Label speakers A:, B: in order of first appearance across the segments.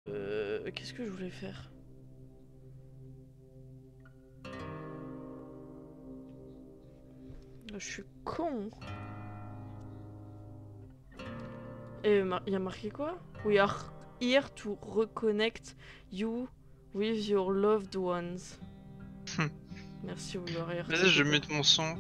A: Qu'est-ce que je voulais faire? Je suis con. Et il y a marqué quoi? We are here to reconnect you with your loved ones. Merci Warrior.
B: Vas-y, je mute mon son.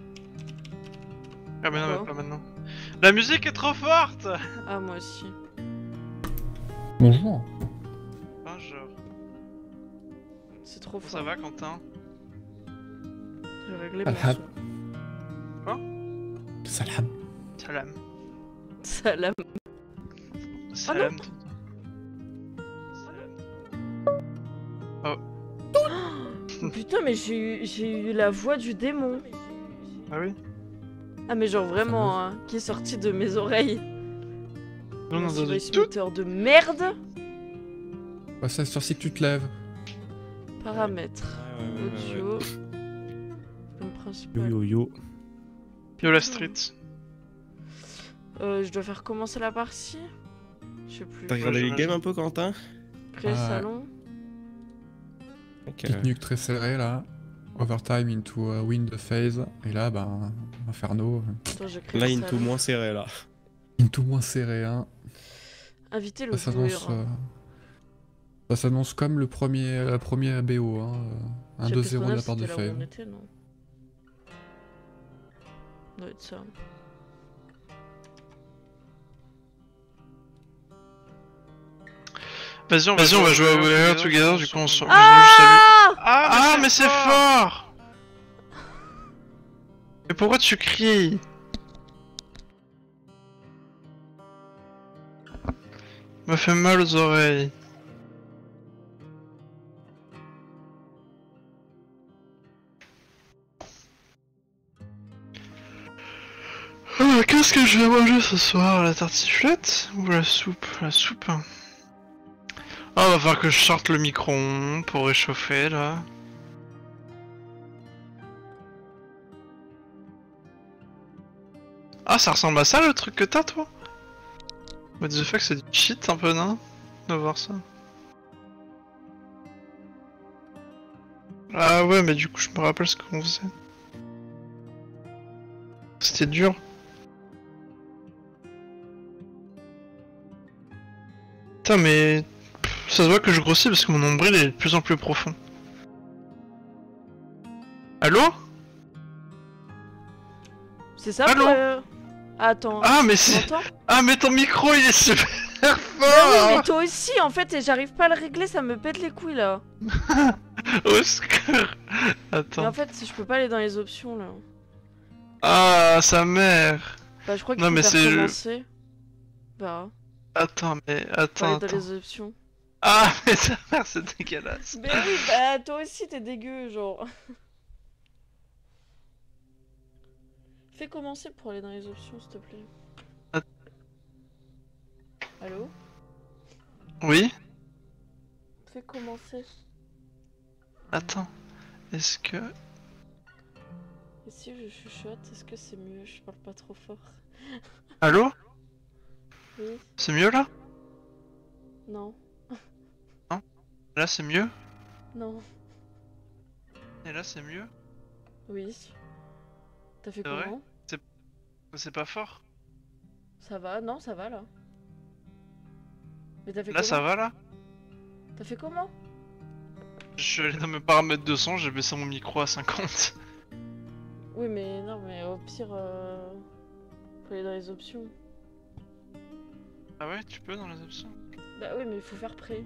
B: Ah mais non, mais
A: Pourquoi?
B: pas maintenant. La musique est trop forte.
A: Ah, moi aussi.
C: Bonjour.
B: Bonjour.
A: C'est trop
B: Comment
A: fort.
B: ça va, Quentin?
A: J'ai réglé mon
C: Alham.
A: son.
B: Quoi?
C: Salam.
B: Salam.
A: Salam.
B: Salam.
A: Putain, mais j'ai eu la voix du démon.
B: Ah oui?
A: Ah, mais genre vraiment, hein, qui est sorti de mes oreilles.
B: Non, non,
A: Merci,
B: non,
A: voice
B: tout.
A: meter de merde.
C: Bah, ça sur si que tu te lèves.
A: Paramètres. Audio. Comme principal.
C: Yo yo yo.
B: Yo la street.
A: Je dois faire commencer la partie? Je sais plus.
D: T'as regardé les games un peu, Quentin?
A: Créer
C: Ah.
A: salon.
D: Ok.
C: Petite nuque très serrée là. Overtime into win the phase. Et là, ben, Inferno.
A: Attends, j'ai créé
D: Là,
A: le
D: into
A: salon.
D: moins serré, là.
C: Into moins serré, hein.
A: Inviter le
C: Ça
A: joueur.
C: s'annonce. Ça s'annonce comme le premier BO, hein. Un 2-0 de la part de
A: C'était là où
C: Fave.
A: on était, non? Ça doit être ça.
B: Vas-y, on va jouer à Warrior Together, du coup on se...
A: Ah!
B: Ah, mais c'est fort! Mais pourquoi tu cries? Me fait mal aux oreilles. Ah, qu'est-ce que je vais manger ce soir? La tartiflette ou la soupe? La soupe. Ah, va falloir que je sorte le micro-ondes pour réchauffer là. Ah, ça ressemble à ça le truc que t'as toi? What the fuck, c'est du shit un peu, non? De voir ça. Ah ouais, mais du coup, je me rappelle ce qu'on faisait. C'était dur. Putain, mais... ça se voit que je grossis parce que mon nombril est de plus en plus profond. Allô?
A: C'est ça
B: Allô?
A: Attends.
B: Ah, mais
A: tu
B: c'est...
A: m'entends?
B: Ah, mais ton micro, il est super
A: Bah oui,
B: fort!
A: mais toi aussi, en fait, et j'arrive pas à le régler, ça me pète les couilles, là.
B: Au secours!
A: Mais
B: Attends.
A: en fait, je peux pas aller dans les options, là.
B: Ah, sa mère!
A: Bah, je crois qu'il
B: Non,
A: faut
B: mais
A: faire
B: c'est-
A: commencer. Bah,
B: Attends, mais...
A: faut aller
B: Attends,
A: dans
B: attends.
A: les options.
B: Ah, mais sa mère, c'est dégueulasse.
A: Mais oui, bah, toi aussi, t'es dégueu, genre. Fais commencer pour aller dans les options, s'il te plaît.
B: Att-
A: Allô?
B: Oui?
A: Fais commencer.
B: Attends. Est-ce que...
A: Et si je chuchote, est-ce que c'est mieux? Je parle pas trop fort.
B: Allô?
A: Oui?
B: C'est mieux là?
A: Non?
B: Là, c'est mieux?
A: Non?
B: Et là, c'est mieux?
A: Oui? T'as fait
B: C'est vrai?
A: comment?
B: C'est pas fort?
A: Ça va? Non, ça va, là. Mais t'as fait
B: Là,
A: comment?
B: ça va là?
A: T'as fait comment?
B: Je suis allé dans mes paramètres de son, j'ai baissé mon micro à 50.
A: Oui, mais non, mais au pire, faut aller dans les options.
B: Ah ouais, tu peux dans les options?
A: Bah oui, mais il faut faire prêt.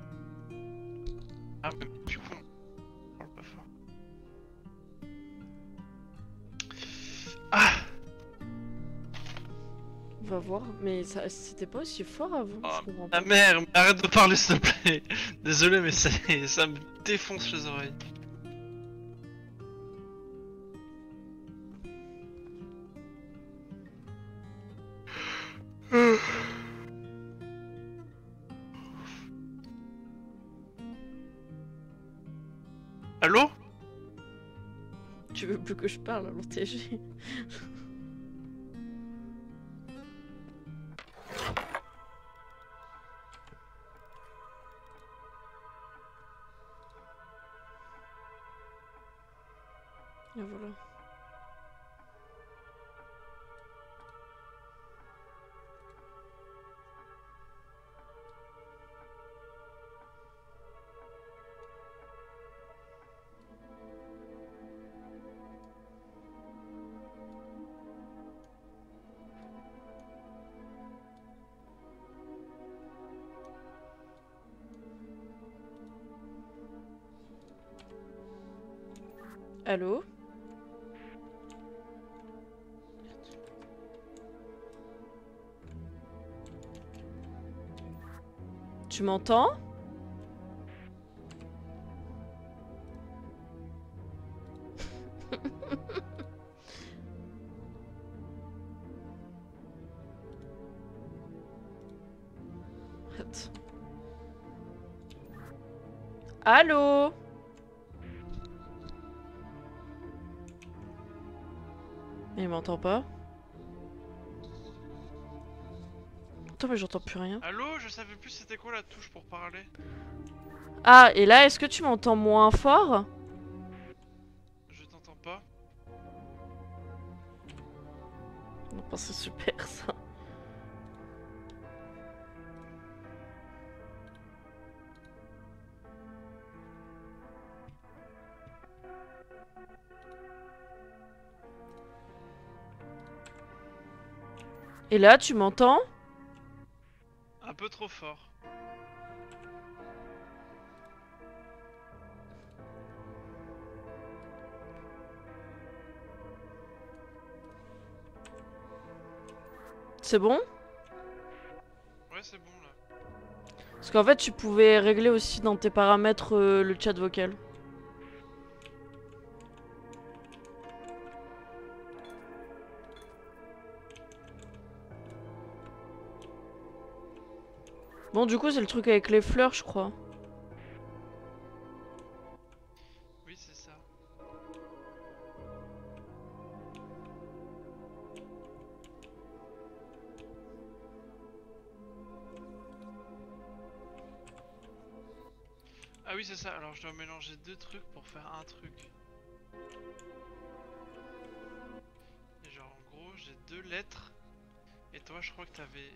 B: Ah, mais du coup, on parle pas fort. Ah!
A: On va voir, mais ça, c'était pas aussi fort avant,
B: Oh,
A: je comprends
B: la
A: pas.
B: mère, mais arrête de parler s'il te plaît. Désolé, mais ça me défonce les oreilles. Allô?
A: Tu veux plus que je parle alors TG? Et voilà. Allô? Tu m'entends? Arrête. Allô? Mais il m'entend pas? Attends, mais j'entends plus rien.
B: Allô, je savais plus c'était quoi la touche pour parler.
A: Ah, et là, est-ce que tu m'entends moins fort?
B: Je t'entends pas.
A: Non, pas c'est super ça. Et là, tu m'entends?
B: Un peu trop fort.
A: C'est bon?
B: Ouais, c'est bon là.
A: Parce qu'en fait, tu pouvais régler aussi dans tes paramètres le chat vocal. Bon, du coup, c'est le truc avec les fleurs, je crois.
B: Oui, c'est ça. Ah oui, c'est ça. Alors, je dois mélanger deux trucs pour faire un truc. Et genre, en gros, j'ai deux lettres. Et toi, je crois que t'avais...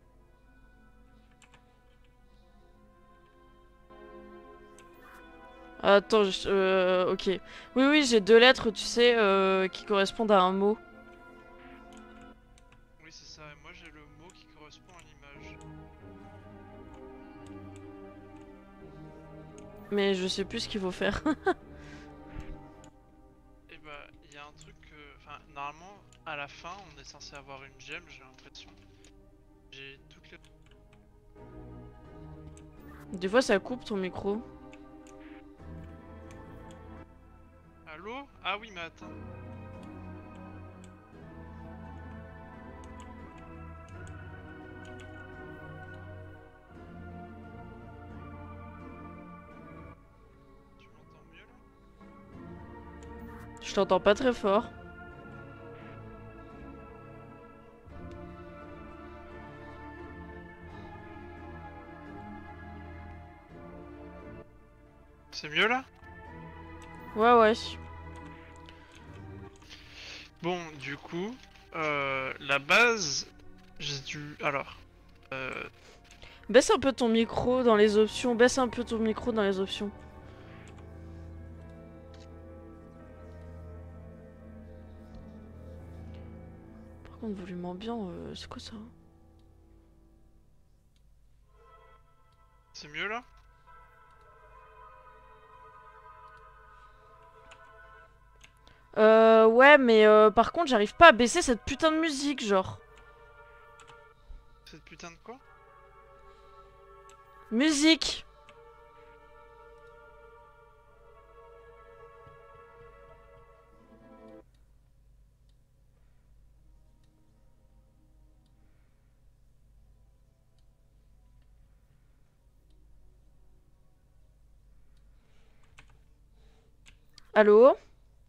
A: Attends, ok. Oui, oui, j'ai deux lettres, tu sais, qui correspondent à un mot.
B: Oui, c'est ça. Et moi, j'ai le mot qui correspond à l'image.
A: Mais je sais plus ce qu'il faut faire.
B: Et bah, il y a un truc que... Enfin, normalement, à la fin, on est censé avoir une gemme, j'ai l'impression. J'ai toutes les...
A: Des fois, ça coupe ton micro.
B: Allô? Ah oui, mais attends. Tu m'entends mieux là?
A: Je t'entends pas très fort.
B: C'est mieux là?
A: Ouais, ouais.
B: Bon, du coup, la base, j'ai dû... Alors,
A: Baisse un peu ton micro dans les options. Baisse un peu ton micro dans les options. Par contre, volume ambiant, c'est quoi ça?
B: c'est mieux là?
A: Ouais, mais par contre, j'arrive pas à baisser cette putain de musique, genre.
B: Cette putain de quoi?
A: Musique! Allô?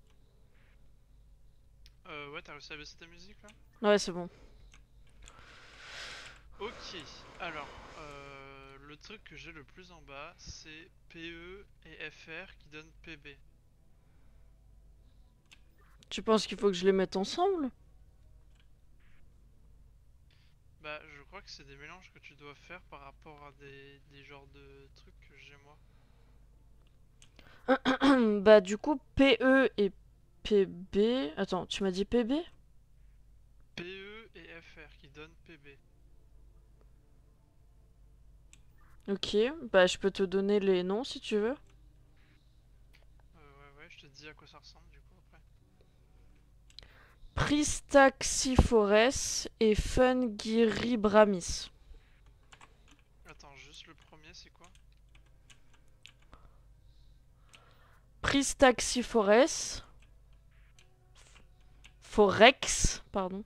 B: Ouais, t'as réussi à baisser ta musique là?
A: Ouais, c'est bon.
B: Ok, alors, le truc que j'ai le plus en bas, c'est PE et FR qui donnent PB.
A: Tu penses qu'il faut que je les mette ensemble?
B: Bah, je crois que c'est des mélanges que tu dois faire par rapport à des genres de trucs que j'ai moi.
A: Bah du coup, PE et PB... Attends, tu m'as dit PB?
B: PE et FR qui donnent PB.
A: Ok, bah je peux te donner les noms si tu veux.
B: Ouais, je te dis à quoi ça ressemble du coup après.
A: Pristaxifores et Fungiribramis.
B: Attends, juste le premier, c'est quoi?
A: Pristaxifores. Forex, pardon.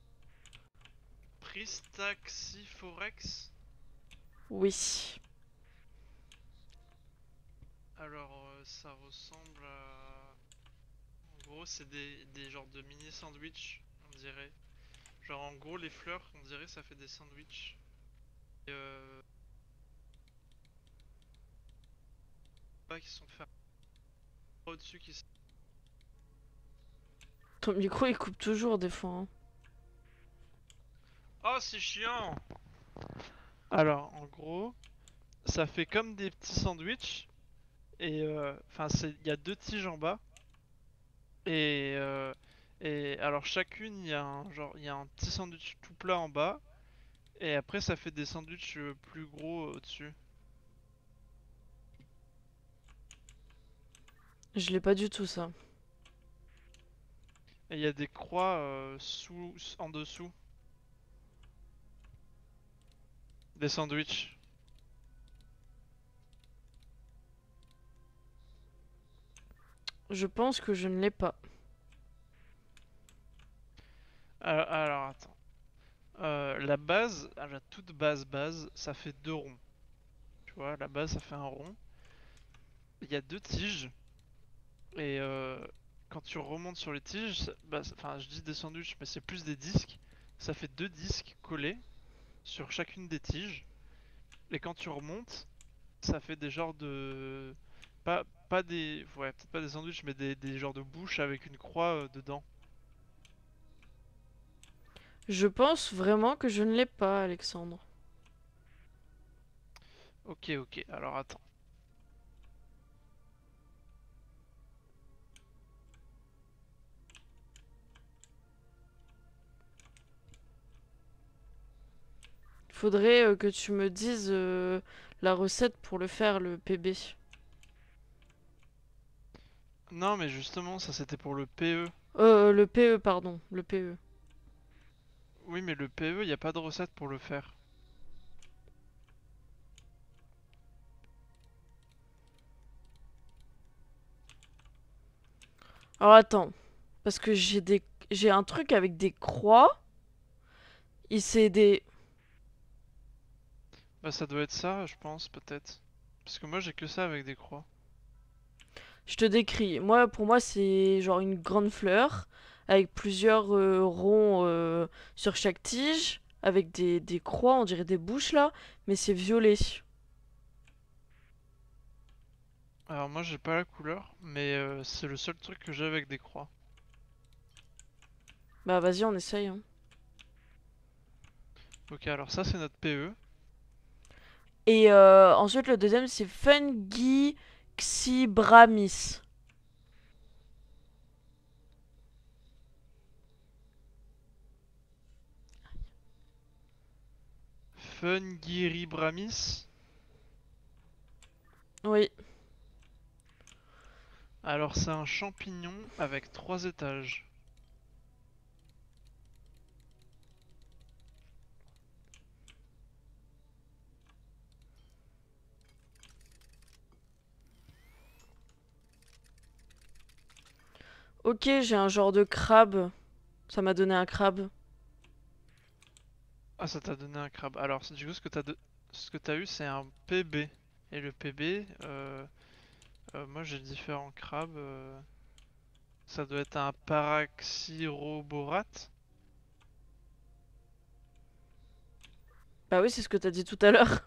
B: Pristaxiphorex.
A: Oui.
B: Alors, ça ressemble à... En gros, c'est des genres de mini sandwich, on dirait. Genre, en gros, les fleurs, on dirait ça fait des sandwichs. Et, pas qui sont faits au-dessus qui sont...
A: Ton micro il coupe toujours des fois, hein.
B: Oh, c'est chiant! Alors, en gros, ça fait comme des petits sandwichs. Et enfin, il y a deux tiges en bas. Et, alors chacune, il y a il y a un petit sandwich tout plat en bas. Et après, ça fait des sandwichs plus gros au-dessus.
A: Je l'ai pas du tout ça.
B: Et il y a des croix en dessous. Des sandwichs.
A: Je pense que je ne l'ai pas.
B: Alors, attends. La base, la toute base, ça fait deux ronds. Tu vois, la base, ça fait un rond. Il y a deux tiges. Et quand tu remontes sur les tiges, bah, enfin, je dis des sandwichs, mais c'est plus des disques. Ça fait deux disques collés sur chacune des tiges. Et quand tu remontes, ça fait des genres de... Pas des... Ouais, peut-être pas des sandwichs, mais des genres de bouches avec une croix dedans.
A: Je pense vraiment que je ne l'ai pas, Alexandre.
B: Ok, alors attends.
A: Faudrait que tu me dises la recette pour le faire, le PB.
B: Non, mais justement, ça c'était pour le PE.
A: Le PE, pardon. Le PE.
B: Oui, mais le PE, il n'y a pas de recette pour le faire.
A: Alors attends. Parce que j'ai un truc avec des croix. Et c'est des...
B: Bah ça doit être ça, je pense, peut-être. Parce que moi j'ai que ça avec des croix.
A: Je te décris. Moi, pour moi, c'est genre une grande fleur avec plusieurs ronds sur chaque tige, avec des croix, on dirait des bouches là, mais c'est violet.
B: Alors moi j'ai pas la couleur, mais c'est le seul truc que j'ai avec des croix.
A: Bah vas-y, on essaye, hein.
B: Ok, alors ça c'est notre PE.
A: Et ensuite, le deuxième, c'est Fungixibramis.
B: Fungiribramis.
A: Oui.
B: Alors c'est un champignon avec 3 étages.
A: Ok, j'ai un genre de crabe. Ça m'a donné un crabe.
B: Ah, ça t'a donné un crabe. Alors du coup ce que t'as eu c'est un PB. Et le PB, moi j'ai différents crabes. Ça doit être un Paraxiroborate.
A: Bah oui, c'est ce que t'as dit tout à l'heure.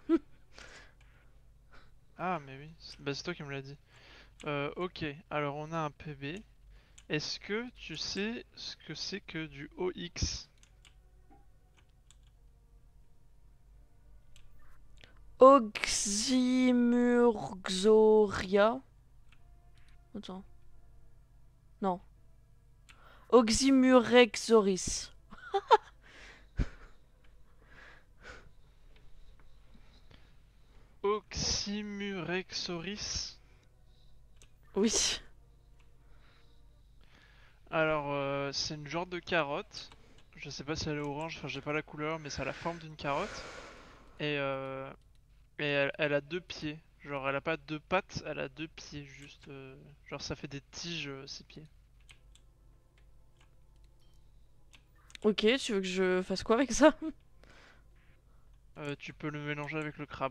B: Ah mais oui, bah, c'est toi qui me l'as dit. Ok, alors on a un PB. Est-ce que tu sais ce que c'est que du OX?
A: Oxymurxoria. Attends. Non. Oxymurexoris.
B: Oxymurexoris?
A: Oui.
B: Alors, c'est une genre de carotte. Je sais pas si elle est orange, enfin j'ai pas la couleur, mais ça a la forme d'une carotte. Et, elle a deux pieds. Genre, elle a pas deux pattes, elle a deux pieds, juste. Genre, ça fait des tiges, ses pieds.
A: Ok, tu veux que je fasse quoi avec ça?
B: Tu peux le mélanger avec le crabe.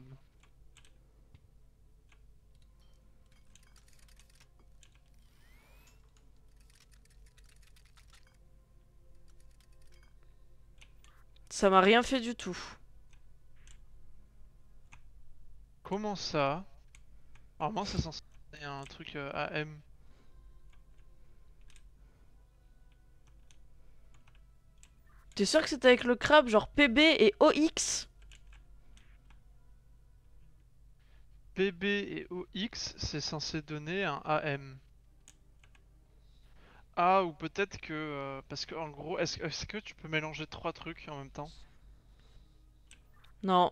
A: Ça m'a rien fait du tout.
B: Comment ça? Normalement, c'est censé être un truc AM.
A: T'es sûr que c'était avec le crabe, genre PB et OX?
B: PB et OX, c'est censé donner un AM. Ah, ou peut-être que... parce que en gros, est-ce que tu peux mélanger trois trucs en même temps?
A: Non.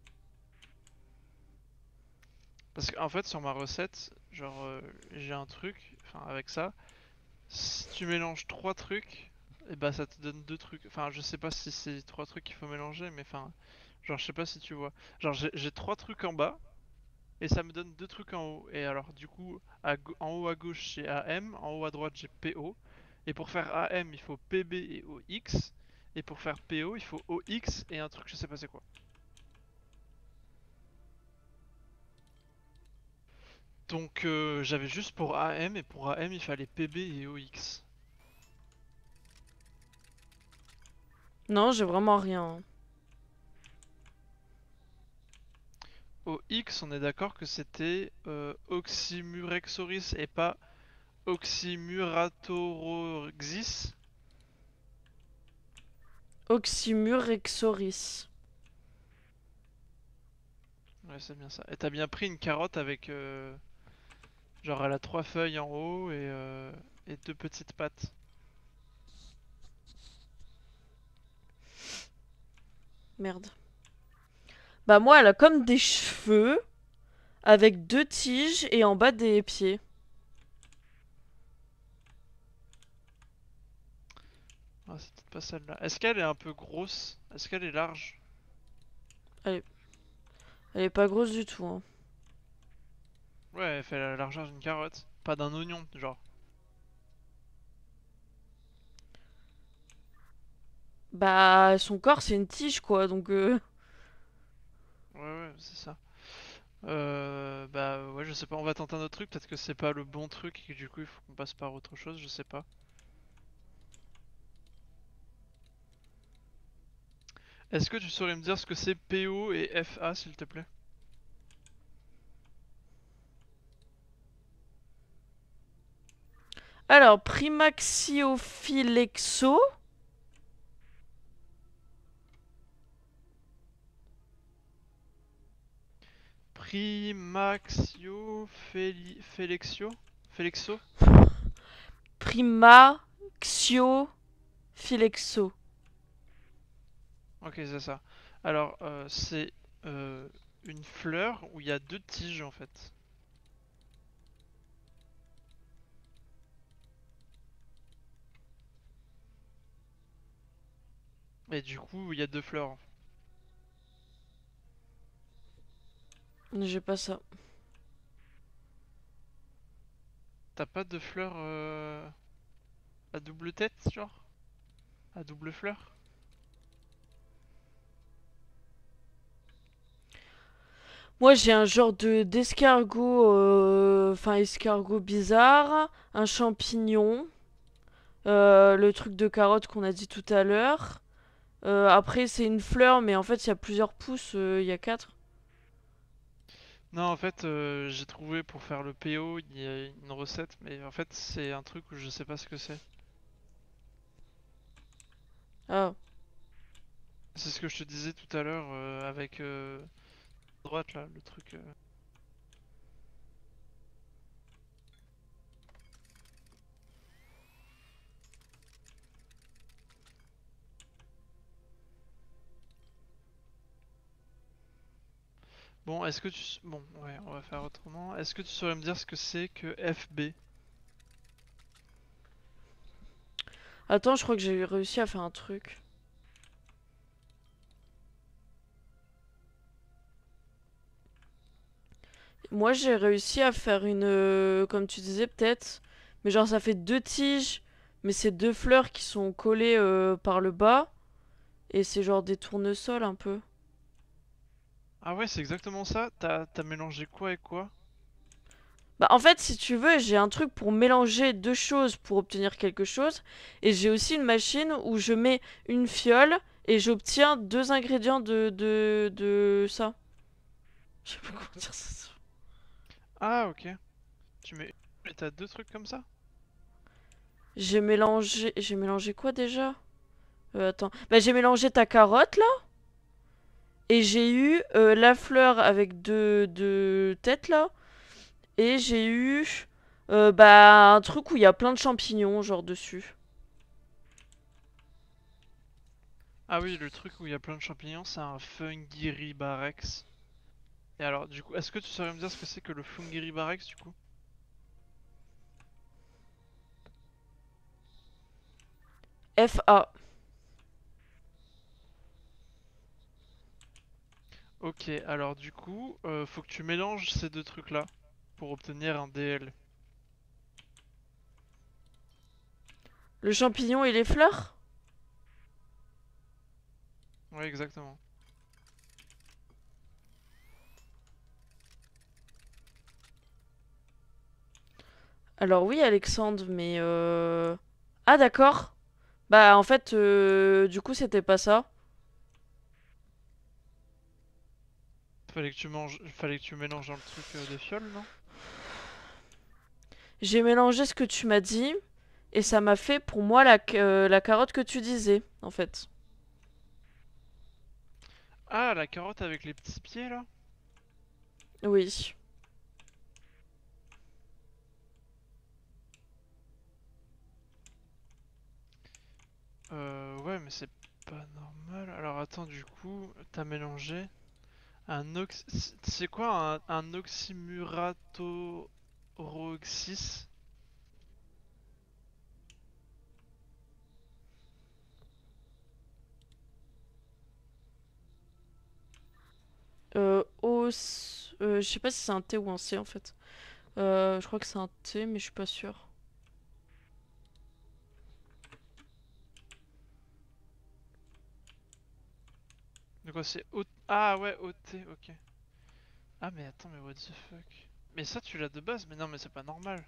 B: Parce qu'en fait, sur ma recette, genre, j'ai un truc, enfin, avec ça, si tu mélanges trois trucs, et bah ça te donne deux trucs. Enfin, je sais pas si c'est trois trucs qu'il faut mélanger, mais enfin, genre, je sais pas si tu vois. Genre, j'ai trois trucs en bas, et ça me donne deux trucs en haut. Et alors, du coup, en haut à gauche, j'ai AM, en haut à droite, j'ai PO. Et pour faire AM, il faut PB et OX. Et pour faire PO, il faut OX et un truc, je sais pas c'est quoi. Donc j'avais juste pour AM, et pour AM, il fallait PB et OX.
A: Non, j'ai vraiment rien.
B: OX, on est d'accord que c'était Oxymurexoris et pas Oxymuratorexis.
A: Oxymurexoris.
B: Ouais, c'est bien ça. Et t'as bien pris une carotte avec... genre elle a trois feuilles en haut et deux petites pattes.
A: Merde. Bah moi, elle a comme des cheveux avec deux tiges et en bas des pieds.
B: Ah, c'est peut-être pas celle-là. Est-ce qu'elle est un peu grosse? Est-ce qu'elle est large?
A: Elle est pas grosse du tout, hein.
B: Ouais, elle fait la largeur d'une carotte. Pas d'un oignon, genre.
A: Bah, son corps, c'est une tige, quoi, donc...
B: Ouais, ouais, c'est ça. Bah ouais, je sais pas, on va tenter un autre truc, peut-être que c'est pas le bon truc et que du coup il faut qu'on passe par autre chose, je sais pas. Est-ce que tu saurais me dire ce que c'est PO et FA s'il te plaît?
A: Alors, Primaxiophilexo.
B: Felixio? Felixo?
A: Primaxiophyllexo.
B: Ok, c'est ça. Alors, c'est une fleur où il y a deux tiges en fait. Et du coup, il y a deux fleurs.
A: J'ai pas ça.
B: T'as pas de fleurs à double tête, genre? À double fleur?
A: Moi, j'ai un genre de d'escargot, enfin escargot bizarre, un champignon, le truc de carotte qu'on a dit tout à l'heure. Après, c'est une fleur, mais en fait, il y a plusieurs pousses, il y a quatre.
B: Non, en fait, j'ai trouvé pour faire le PO, il y a une recette, mais en fait, c'est un truc où je sais pas ce que c'est.
A: Ah.
B: C'est ce que je te disais tout à l'heure avec droite là, le truc. Bon, est-ce que bon, ouais, on va faire autrement. Est-ce que tu saurais me dire ce que c'est que FB?
A: Attends, je crois que j'ai réussi à faire un truc. Moi, j'ai réussi à faire une... comme tu disais, peut-être. Mais genre, ça fait deux tiges. Mais c'est deux fleurs qui sont collées par le bas. Et c'est genre des tournesols un peu.
B: Ah ouais, c'est exactement ça. T'as mélangé quoi et quoi?
A: Bah, en fait, si tu veux, j'ai un truc pour mélanger deux choses pour obtenir quelque chose. Et j'ai aussi une machine où je mets une fiole et j'obtiens deux ingrédients de ça. Je sais pas comment dire ça.
B: Ah ok. Tu mets... Et t'as deux trucs comme ça?
A: J'ai mélangé... J'ai mélangé quoi déjà? Attends. Bah, j'ai mélangé ta carotte là. Et j'ai eu la fleur avec deux têtes là. Et j'ai eu bah, un truc où il y a plein de champignons genre dessus.
B: Ah oui, le truc où il y a plein de champignons, c'est un Fungiribarex. Et alors, du coup, est-ce que tu saurais me dire ce que c'est que le Fungiribarex du coup?
A: FA.
B: Ok, alors du coup, faut que tu mélanges ces deux trucs-là pour obtenir un DL.
A: Le champignon et les fleurs?
B: Ouais, exactement.
A: Alors oui, Alexandre, mais ah d'accord. Bah en fait, du coup, c'était pas ça.
B: Fallait que tu mélanges dans le truc des fioles, non?
A: J'ai mélangé ce que tu m'as dit et ça m'a fait pour moi la carotte que tu disais, en fait.
B: Ah, la carotte avec les petits pieds là?
A: Oui.
B: Ouais, mais c'est pas normal. Alors attends, du coup, t'as mélangé un C'est quoi un oxymuratorhoxis?
A: Je sais pas si c'est un T ou un C en fait. Je crois que c'est un T, mais je suis pas sûre.
B: De quoi c'est Ah ouais, OT, ok. Ah mais attends, mais what the fuck? Mais ça tu l'as de base, mais non mais c'est pas normal.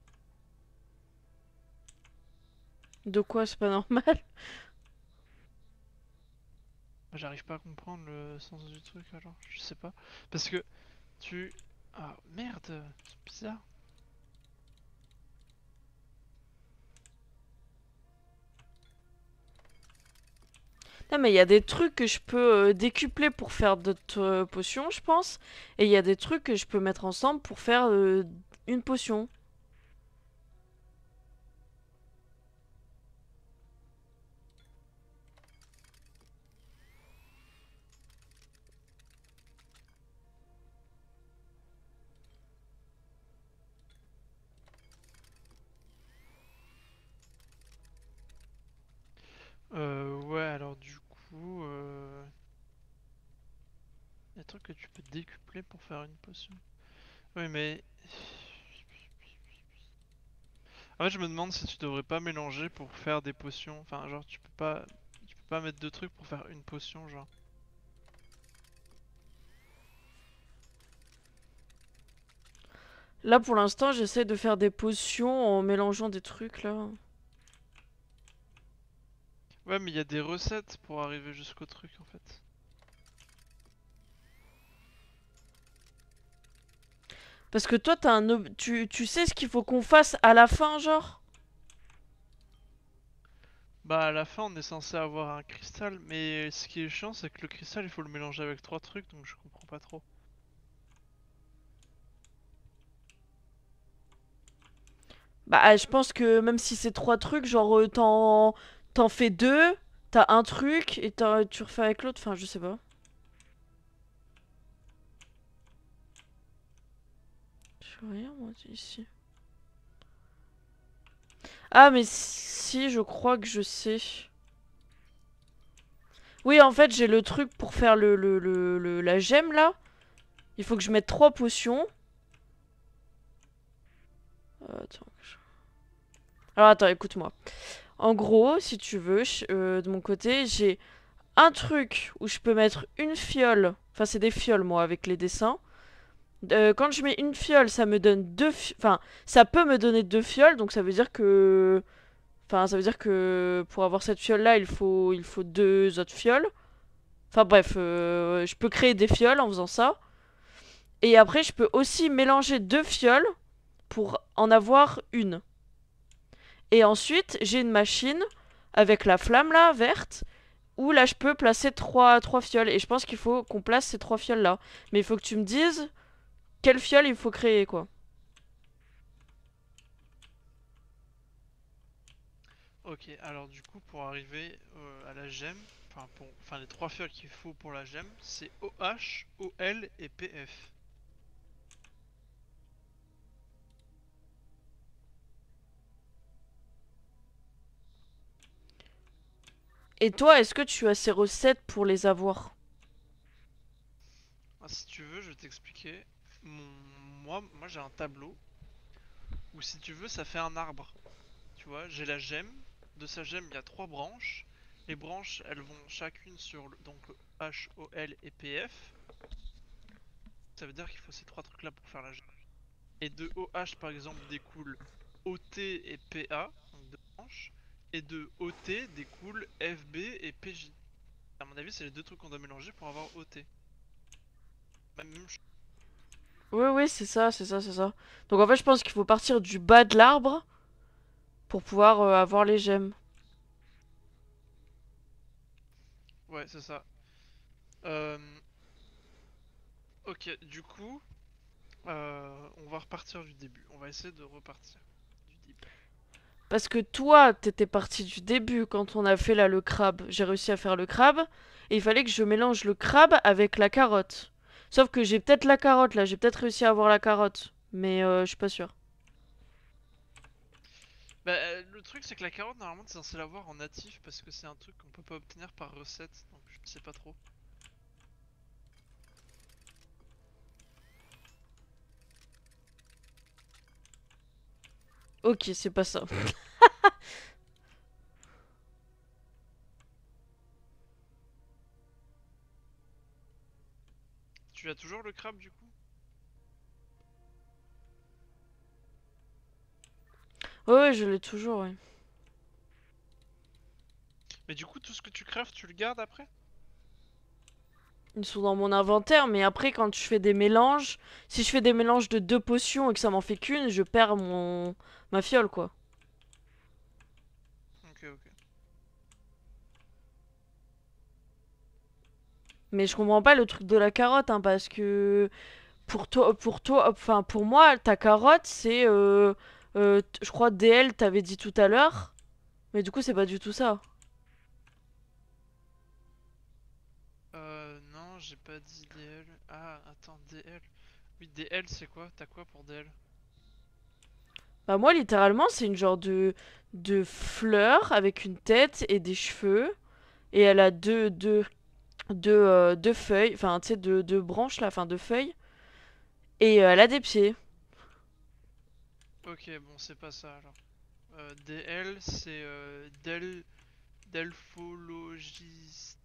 A: De quoi, c'est pas normal?
B: J'arrive pas à comprendre le sens du truc alors, je sais pas. Parce que tu... Ah merde, c'est bizarre.
A: Non, mais il y a des trucs que je peux décupler pour faire d'autres potions, je pense. Et il y a des trucs que je peux mettre ensemble pour faire une potion.
B: Ouais, alors du coup... Il y a des trucs que tu peux décupler pour faire une potion. Oui mais... En fait je me demande si tu devrais pas mélanger pour faire des potions. Enfin genre tu peux pas... Tu peux pas mettre deux trucs pour faire une potion genre.
A: Là, pour l'instant, j'essaie de faire des potions en mélangeant des trucs, là.
B: Ouais mais il y a des recettes pour arriver jusqu'au truc en fait.
A: Parce que toi, t'as tu sais ce qu'il faut qu'on fasse à la fin, genre?
B: Bah à la fin on est censé avoir un cristal, mais ce qui est chiant c'est que le cristal il faut le mélanger avec 3 trucs donc je comprends pas trop.
A: Bah, je pense que même si c'est 3 trucs, genre, t'en fais 2, t'as un truc, et tu refais avec l'autre, enfin, je sais pas. Je vois rien, moi, ici. Ah, mais si, je crois que je sais. Oui, en fait, j'ai le truc pour faire la gemme, là. Il faut que je mette 3 potions. Attends. Alors, attends, écoute-moi. En gros, si tu veux, de mon côté, j'ai un truc où je peux mettre une fiole. Enfin, c'est des fioles, moi, avec les dessins. Quand je mets une fiole, ça me donne enfin, ça peut me donner 2 fioles, donc ça veut dire que... Enfin, ça veut dire que pour avoir cette fiole-là, il faut 2 autres fioles. Enfin bref, je peux créer des fioles en faisant ça. Et après, je peux aussi mélanger 2 fioles pour en avoir une. Et ensuite, j'ai une machine avec la flamme là, verte, où là je peux placer trois fioles. Et je pense qu'il faut qu'on place ces 3 fioles là. Mais il faut que tu me dises quelle fiole il faut créer quoi.
B: Ok, alors du coup pour arriver à la gemme, enfin les 3 fioles qu'il faut pour la gemme, c'est OH, OL et PF.
A: Et toi, est-ce que tu as ces recettes pour les avoir?
B: Ah, si tu veux, je vais t'expliquer. Moi j'ai un tableau où si tu veux ça fait un arbre. Tu vois, j'ai la gemme. De sa gemme, il y a 3 branches. Les branches, elles vont chacune sur donc le H, O, L et PF. Ça veut dire qu'il faut ces 3 trucs-là pour faire la gemme. Et de OH, par exemple, découle OT et PA, donc 2 branches. Et de OT découle FB et PJ. À mon avis, c'est les 2 trucs qu'on doit mélanger pour avoir OT. Même
A: Oui, oui, c'est ça, c'est ça, c'est ça. Donc en fait, je pense qu'il faut partir du bas de l'arbre pour pouvoir avoir les gemmes.
B: Ouais, c'est ça. Euh, ok, du coup, on va repartir du début. On va essayer de repartir du début.
A: Parce que toi, t'étais parti du début quand on a fait là le crabe. J'ai réussi à faire le crabe. Et il fallait que je mélange le crabe avec la carotte. Sauf que j'ai peut-être la carotte là, j'ai peut-être réussi à avoir la carotte. Mais je suis pas sûre.
B: Bah, le truc, c'est que la carotte, normalement, t'es censé l'avoir en natif parce que c'est un truc qu'on peut pas obtenir par recette. Donc, je sais pas trop.
A: Ok, c'est pas ça.
B: Tu as toujours le crabe du coup?
A: Ouais, ouais, je l'ai toujours, ouais.
B: Mais du coup, tout ce que tu craftes, tu le gardes après?
A: Ils sont dans mon inventaire, mais après, quand je fais des mélanges, si je fais des mélanges de 2 potions et que ça m'en fait qu'une, je perds ma fiole, quoi.
B: Ok, ok.
A: Mais je comprends pas le truc de la carotte, hein, parce que pour toi, enfin pour moi, ta carotte, c'est, je crois DL, t'avais dit tout à l'heure, mais du coup, c'est pas du tout ça.
B: Non, j'ai pas dit DL. Ah, attends, DL. Oui, DL, c'est quoi? T'as quoi pour DL?
A: Bah moi, littéralement, c'est une genre de fleur avec une tête et des cheveux, et elle a deux feuilles, enfin, tu sais, deux branches là, enfin, 2 feuilles, et elle a des pieds.
B: Ok, bon, c'est pas ça alors. DL, c'est Delphologiscat.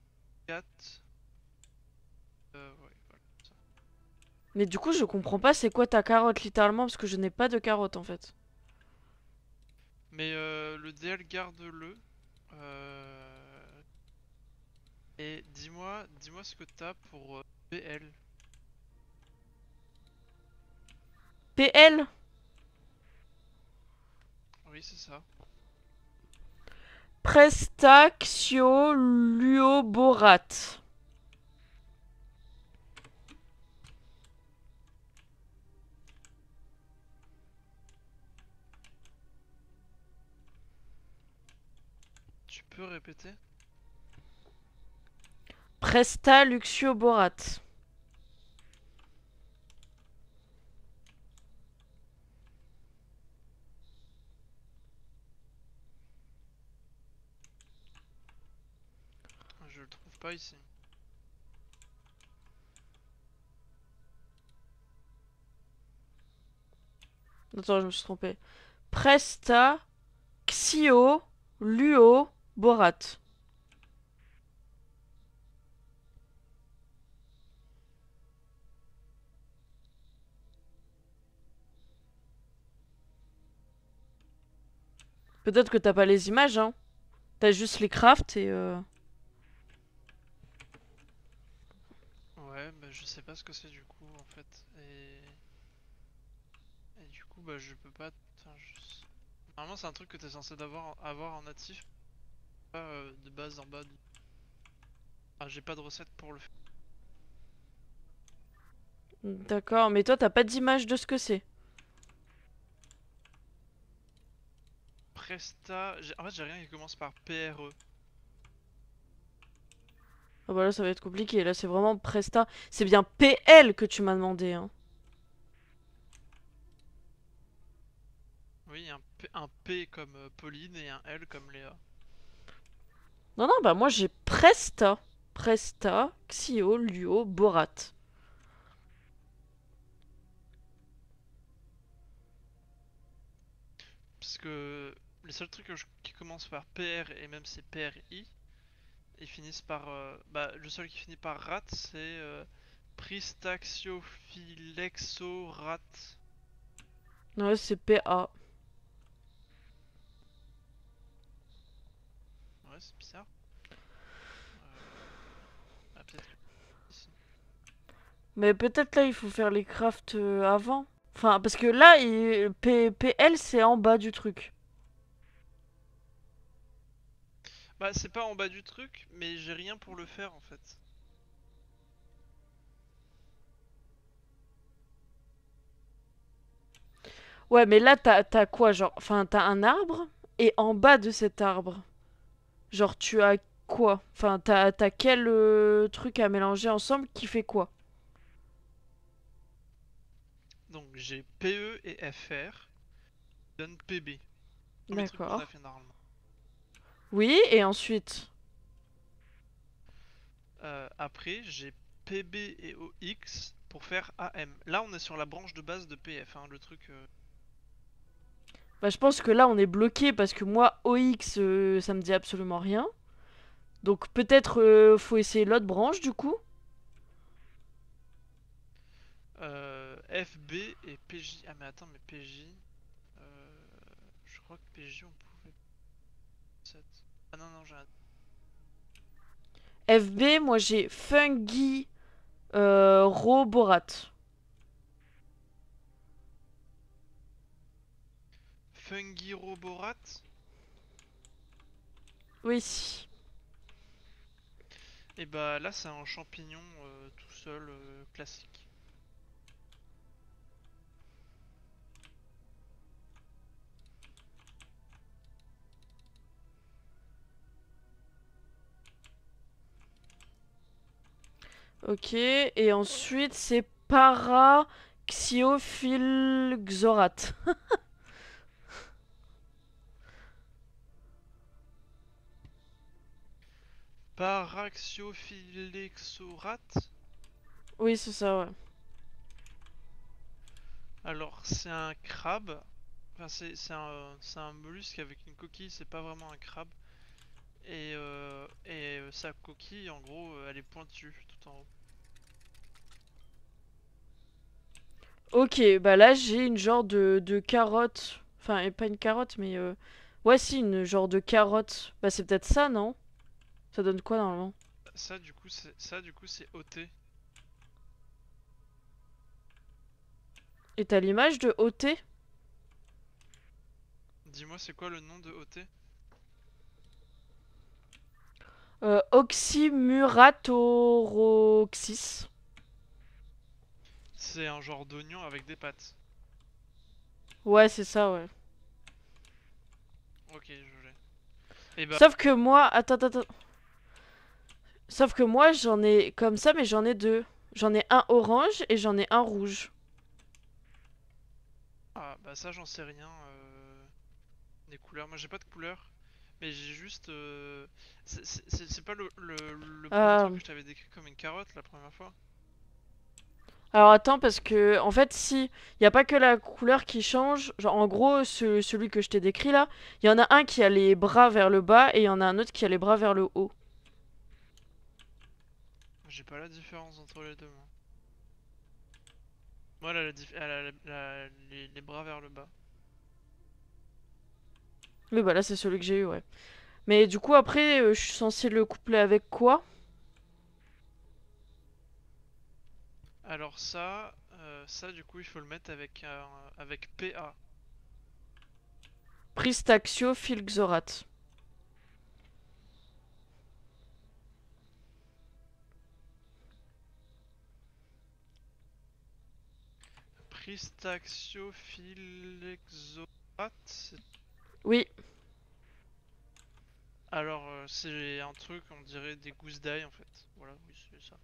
B: Ouais, voilà. Ça.
A: Mais du coup, je comprends pas c'est quoi ta carotte, littéralement, parce que je n'ai pas de carotte, en fait.
B: Mais le DL, garde-le. Euh, Et dis-moi ce que t'as pour BL.
A: PL?
B: Oui, c'est ça.
A: Prestaxio-luoborate.
B: Tu peux répéter?
A: Prestaluxioborate.
B: Je le trouve pas ici.
A: Attends, je me suis trompé. Prestaxio-luoborate. Peut-être que t'as pas les images, hein. T'as juste les crafts et
B: Ouais, bah je sais pas ce que c'est du coup en fait. Et du coup, bah je peux pas. Enfin, normalement, c'est un truc que t'es censé avoir en natif, pas de base en bas. Ah, j'ai pas de recette pour le faire.
A: D'accord, mais toi t'as pas d'image de ce que c'est.
B: Presta. En fait, j'ai rien qui commence par PRE.
A: Ah bah là ça va être compliqué, là c'est vraiment Presta. C'est bien PL que tu m'as demandé, hein.
B: Oui, un P comme Pauline et un L comme Léa.
A: Non, non, bah moi j'ai Presta. Presta, Xio, Luo, Borat.
B: Parce que les seuls trucs qui commencent par PR et même c'est PRI, ils finissent par. Bah, le seul qui finit par rat, c'est Pristaxiophyllexorat.
A: Ouais, c'est PA.
B: Ouais, c'est bizarre. Ah, peut-être que. Ici.
A: Mais peut-être là il faut faire les crafts avant. Enfin, parce que là, PL c'est en bas du truc.
B: Bah, c'est pas en bas du truc, mais j'ai rien pour le faire en fait.
A: Ouais, mais là t'as quoi, genre. Enfin, t'as un arbre, et en bas de cet arbre, genre tu as quoi? Enfin, t'as quel truc à mélanger ensemble qui fait quoi?
B: Donc j'ai PE et FR, qui donne PB. Premier truc qu'on
A: D'accord.
B: a fait normalement.
A: Oui, et ensuite.
B: Après, j'ai PB et OX pour faire AM. Là, on est sur la branche de base de PF, hein, le truc.
A: Bah, je pense que là on est bloqué parce que moi, OX, ça me dit absolument rien. Donc peut-être faut essayer l'autre branche du coup.
B: FB et PJ. Ah, mais attends, mais PJ. Je crois que PJ, on pouvait. 7. Ah non, non, j'ai un.
A: FB, moi j'ai Fungi Roborat.
B: Fungiroborat.
A: Oui.
B: Et bah là, c'est un champignon tout seul, classique.
A: Ok, et ensuite c'est Paraxiophilxorat.
B: Paraxiophylexorat.
A: Oui, c'est ça, ouais.
B: Alors, c'est un crabe. Enfin, c'est un mollusque avec une coquille, c'est pas vraiment un crabe. Et sa coquille, en gros, elle est pointue tout en haut.
A: Ok, bah là j'ai une genre de carotte. Enfin, et pas une carotte, mais ouais, si, une genre de carotte. Bah c'est peut-être ça, non? Ça donne quoi normalement?
B: Ça, du coup, c'est OT.
A: Et t'as l'image de OT?
B: Dis-moi, c'est quoi le nom de OT?
A: Oxymuratoroxis.
B: C'est un genre d'oignon avec des pâtes.
A: Ouais, c'est ça, ouais.
B: Ok, je l'ai. Et bah,
A: Sauf que moi, attends. Sauf que moi, j'en ai comme ça, mais j'en ai deux. J'en ai un orange et j'en ai un rouge.
B: bah ça, j'en sais rien. Des couleurs. Moi, j'ai pas de couleurs. Mais j'ai juste. C'est pas le premier
A: Euh,
B: truc que je t'avais décrit comme une carotte la première fois?
A: Alors attends, parce que, en fait, si, il n'y a pas que la couleur qui change. Genre, en gros, celui que je t'ai décrit là, il y en a un qui a les bras vers le bas et il y en a un autre qui a les bras vers le haut.
B: J'ai pas la différence entre les deux, moi. Moi, elle a, elle a les bras vers le bas.
A: Oui, bah là, c'est celui que j'ai eu, ouais. Mais du coup, après, je suis censée le coupler avec quoi?
B: Alors ça du coup, il faut le mettre avec PA.
A: Pristaxio phylxorate.
B: Pristaxiophylexorate.
A: Oui,
B: Alors, c'est un truc, on dirait des gousses d'ail en fait. Voilà, oui, c'est ça.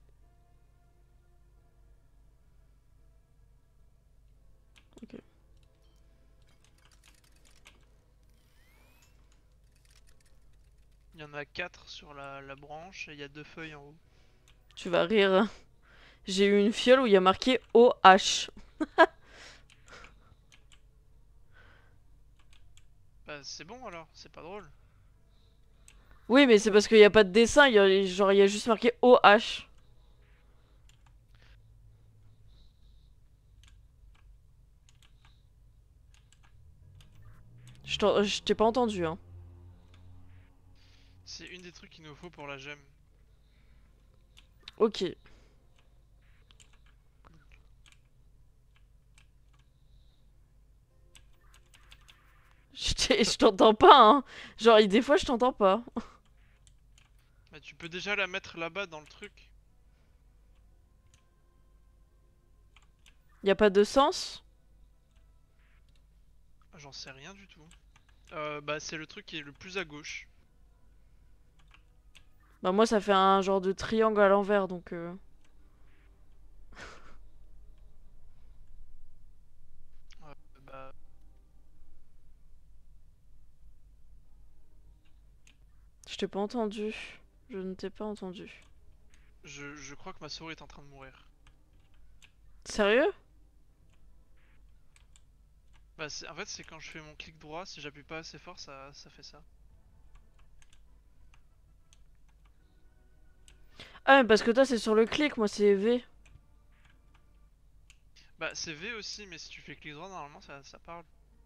A: ok.
B: Il y en a 4 sur la branche et il y a 2 feuilles en haut.
A: Tu vas rire. J'ai eu une fiole où il y a marqué OH.
B: Bah, c'est bon alors, c'est pas drôle.
A: Oui, mais c'est parce qu'il n'y a pas de dessin, genre, il y a juste marqué OH. Je t'ai pas entendu, hein.
B: C'est une des trucs qu'il nous faut pour la gemme.
A: Ok. Je t'entends pas, hein. Genre, des fois, je t'entends pas.
B: Bah, tu peux déjà la mettre là-bas dans le truc.
A: Y a pas de sens?
B: J'en sais rien du tout. Bah, c'est le truc qui est le plus à gauche.
A: Bah, moi, ça fait un genre de triangle à l'envers, donc...
B: Bah,
A: Je t'ai pas entendu. Je ne t'ai pas entendu.
B: je crois que ma souris est en train de mourir.
A: Sérieux?
B: Bah, en fait, c'est quand je fais mon clic droit, si j'appuie pas assez fort, ça fait ça.
A: Ah, mais parce que toi, c'est sur le clic, moi, c'est V.
B: Bah, c'est V aussi, mais si tu fais clic droit, normalement, ça parle.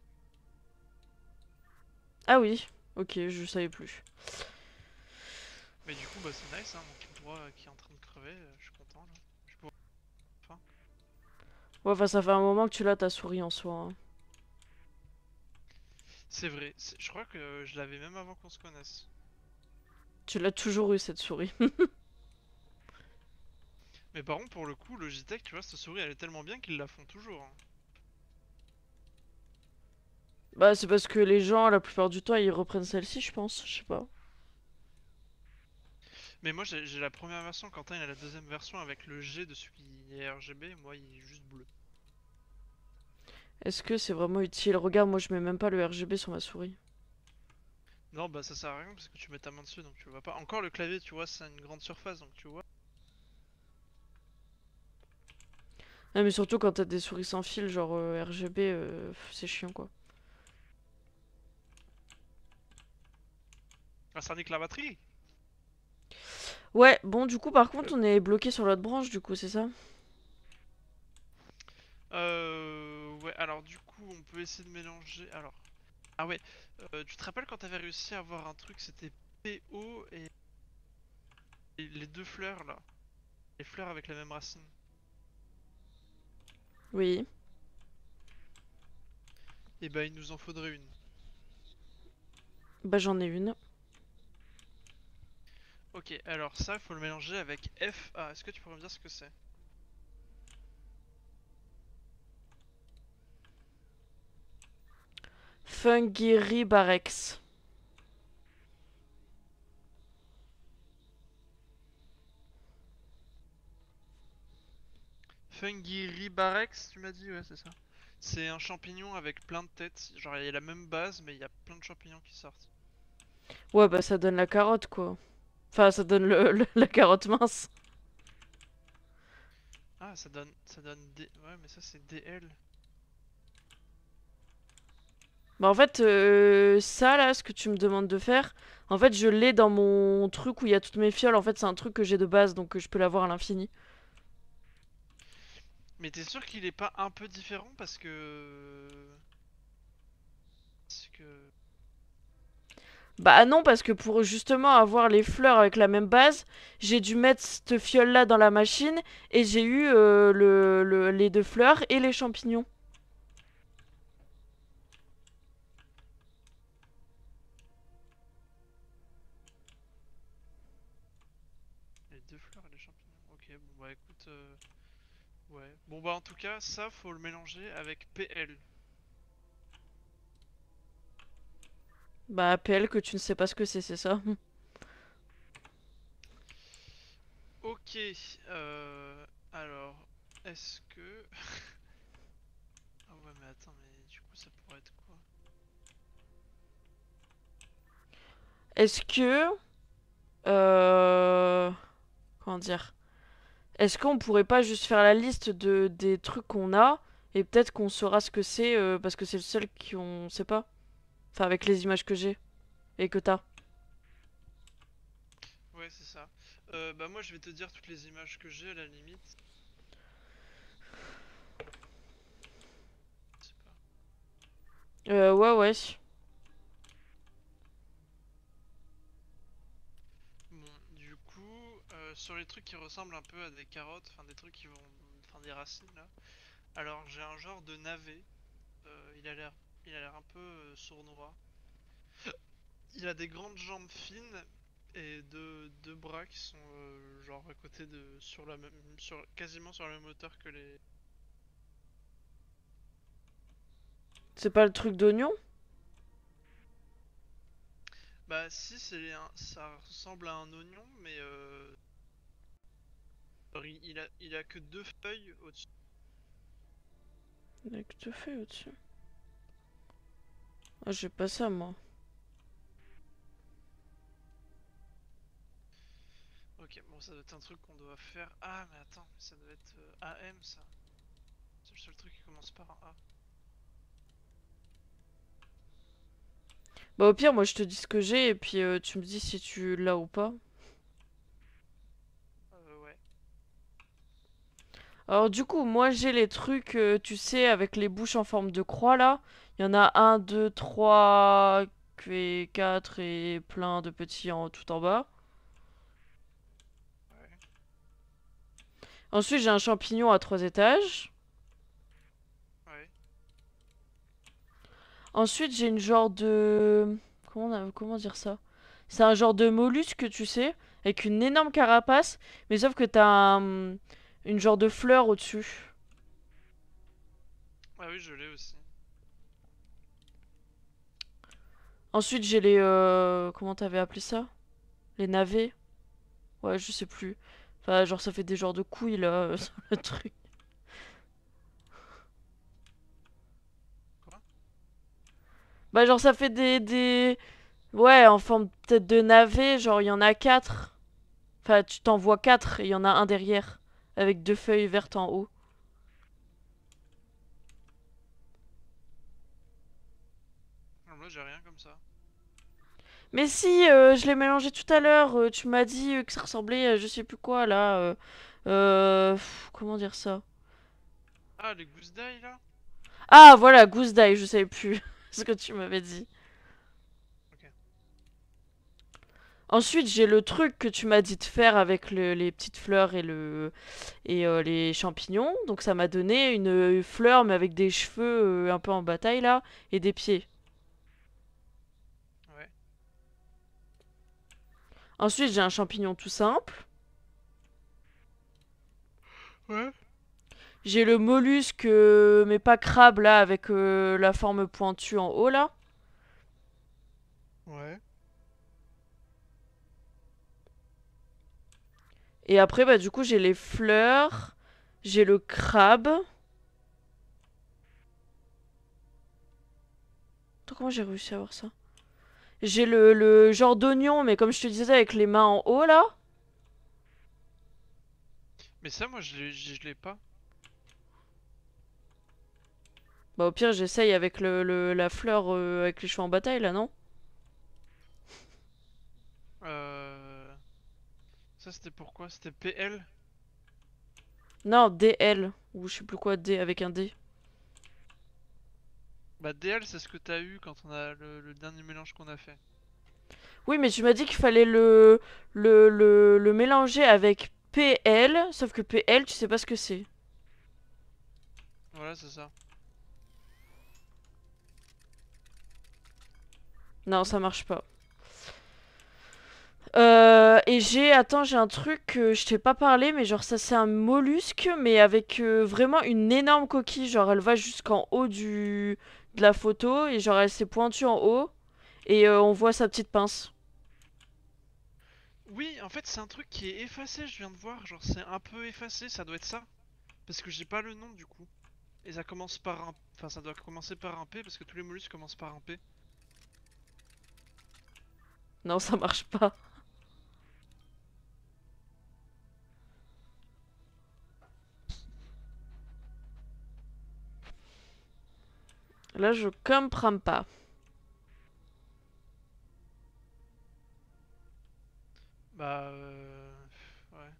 A: Ah oui. Ok, je savais plus.
B: Mais du coup, bah, c'est nice, hein, mon clic droit qui est en train de crever, je suis content là. Je pourrais... Enfin,
A: Ouais, enfin, ça fait un moment que tu l'as, ta souris, en soi, hein.
B: c'est vrai, je crois que je l'avais même avant qu'on se connaisse.
A: Tu l'as toujours eu, cette souris.
B: Mais par contre, pour le coup, Logitech, tu vois, cette souris, elle est tellement bien qu'ils la font toujours, hein.
A: Bah, c'est parce que les gens, la plupart du temps, ils reprennent celle-ci, je pense. Je sais pas.
B: Mais moi, j'ai la première version, Quentin, il a la deuxième version avec le G dessus qui est RGB, moi, il est juste bleu.
A: Est-ce que c'est vraiment utile? Regarde, moi, je mets même pas le RGB sur ma souris.
B: Non, bah ça sert à rien parce que tu mets ta main dessus donc tu le vois pas. Encore le clavier, tu vois, c'est une grande surface donc tu vois.
A: Ah, mais surtout quand t'as des souris sans fil, genre RGB, c'est chiant, quoi.
B: Ah, ça nique la batterie!
A: Ouais, bon, du coup, par contre, on est bloqué sur l'autre branche, du coup, c'est ça?
B: Ouais, alors du coup, on peut essayer de mélanger. Alors, ah ouais, tu te rappelles quand t'avais réussi à avoir un truc, c'était PO et les deux fleurs là, les fleurs avec la même racine.
A: Oui.
B: Et bah il nous en faudrait une.
A: Bah j'en ai une.
B: Ok, alors ça, faut le mélanger avec FA. Est-ce que tu pourrais me dire ce que c'est?
A: Fungiribarex.
B: Fungiribarex, tu m'as dit? Ouais, c'est ça. C'est un champignon avec plein de têtes. Genre, il y a la même base, mais il y a plein de champignons qui sortent.
A: Ouais, bah ça donne la carotte, quoi. Enfin, ça donne la carotte mince.
B: Ah, ça donne D. Ouais, mais ça, c'est DL.
A: Bah en fait, ça là, ce que tu me demandes de faire, en fait, je l'ai dans mon truc où il y a toutes mes fioles. En fait, c'est un truc que j'ai de base, donc je peux l'avoir à l'infini.
B: Mais t'es sûr qu'il est pas un peu différent parce que. Parce que.
A: Bah non, parce que pour justement avoir les fleurs avec la même base, j'ai dû mettre cette fiole-là dans la machine et j'ai eu les deux fleurs et les champignons.
B: Les deux fleurs et les champignons. Ok, bon bah écoute. Ouais. Bon bah en tout cas, ça, faut le mélanger avec PL.
A: Bah appelle que tu ne sais pas ce que c'est ça.
B: Ok, alors, est-ce que... Ah ouais, mais attends, mais du coup, ça pourrait être quoi?
A: Est-ce que... Euh... Comment dire? Est-ce qu'on pourrait pas juste faire la liste des trucs qu'on a et peut-être qu'on saura ce que c'est parce que c'est le seul qu'on sait pas. Enfin avec les images que j'ai et que t'as.
B: Ouais, c'est ça. Bah moi, je vais te dire toutes les images que j'ai, à la limite. Je sais pas.
A: Ouais ouais.
B: Bon, du coup, sur les trucs qui ressemblent un peu à des carottes, enfin des trucs qui vont... Enfin des racines, là. Alors, j'ai un genre de navet. Il a l'air... Il a l'air un peu sournois. Il a des grandes jambes fines et deux bras qui sont genre à côté de sur la même sur quasiment sur la même hauteur que les.
A: C'est pas le truc d'oignon?
B: Bah si ça ressemble à un oignon mais alors, il a que deux feuilles au-dessus.
A: Avec deux feuilles au-dessus. Ah j'ai pas ça moi.
B: Ok, bon ça doit être un truc qu'on doit faire. Ah mais attends, mais ça doit être AM ça. C'est le seul truc qui commence par un A.
A: Bah au pire moi je te dis ce que j'ai et puis tu me dis si tu l'as ou pas.
B: Ouais.
A: Alors du coup moi j'ai les trucs tu sais avec les bouches en forme de croix là. Il y en a un, 2, 3 et 4 et plein de petits tout en bas.
B: Ouais.
A: Ensuite j'ai un champignon à 3 étages.
B: Ouais.
A: Ensuite j'ai une genre de... comment dire ça? C'est un genre de mollusque tu sais, avec une énorme carapace, mais sauf que t'as une genre de fleur au-dessus.
B: Ah oui, je l'ai aussi.
A: Ensuite j'ai les... comment t'avais appelé ça? Les navets? Ouais je sais plus. Enfin genre ça fait des genres de couilles là, sur le truc.
B: Quoi?
A: Bah genre ça fait Ouais, en forme peut-être de navet, genre il y en a 4. Enfin tu t'en vois 4 et il y en a un derrière, avec deux feuilles vertes en haut.
B: Ah, moi j'ai rien comme ça.
A: Mais si, je l'ai mélangé tout à l'heure, tu m'as dit que ça ressemblait à je sais plus quoi là. Comment dire ça?
B: Ah, les gousses d'ail là?
A: Ah voilà, gousse d'ail, je savais plus ce que tu m'avais dit.
B: Ok.
A: Ensuite, j'ai le truc que tu m'as dit de faire avec les petites fleurs et les champignons. Donc ça m'a donné une fleur mais avec des cheveux un peu en bataille là et des pieds.
B: Ouais.
A: Ensuite, j'ai un champignon tout simple.
B: Ouais.
A: J'ai le mollusque mais pas crabe là avec la forme pointue en haut là.
B: Ouais.
A: Et après, bah du coup, j'ai les fleurs. J'ai le crabe. Attends, comment j'ai réussi à avoir ça? J'ai le genre d'oignon, mais comme je te disais, avec les mains en haut là.
B: Mais ça, moi, je l'ai pas.
A: Bah au pire, j'essaye avec la fleur avec les cheveux en bataille là, non?
B: Euh... Ça, c'était pourquoi? C'était PL?
A: Non, DL. Ou je sais plus quoi, D avec un D.
B: Bah, DL, c'est ce que t'as eu quand on a le dernier mélange qu'on a fait.
A: Oui, mais tu m'as dit qu'il fallait le mélanger avec PL. Sauf que PL, tu sais pas ce que c'est.
B: Voilà, c'est ça.
A: Non, ça marche pas. Et attends, j'ai un truc que je t'ai pas parlé, mais genre ça c'est un mollusque, mais avec vraiment une énorme coquille, genre elle va jusqu'en haut de la photo, et genre elle s'est pointue en haut, et on voit sa petite pince.
B: Oui, en fait, c'est un truc qui est effacé, je viens de voir. Genre, c'est un peu effacé, ça doit être ça. Parce que j'ai pas le nom, du coup. Et ça commence par un... Enfin, ça doit commencer par un P, parce que tous les mollusques commencent par un P.
A: Non, ça marche pas. Là, je comprends pas.
B: Bah, ouais.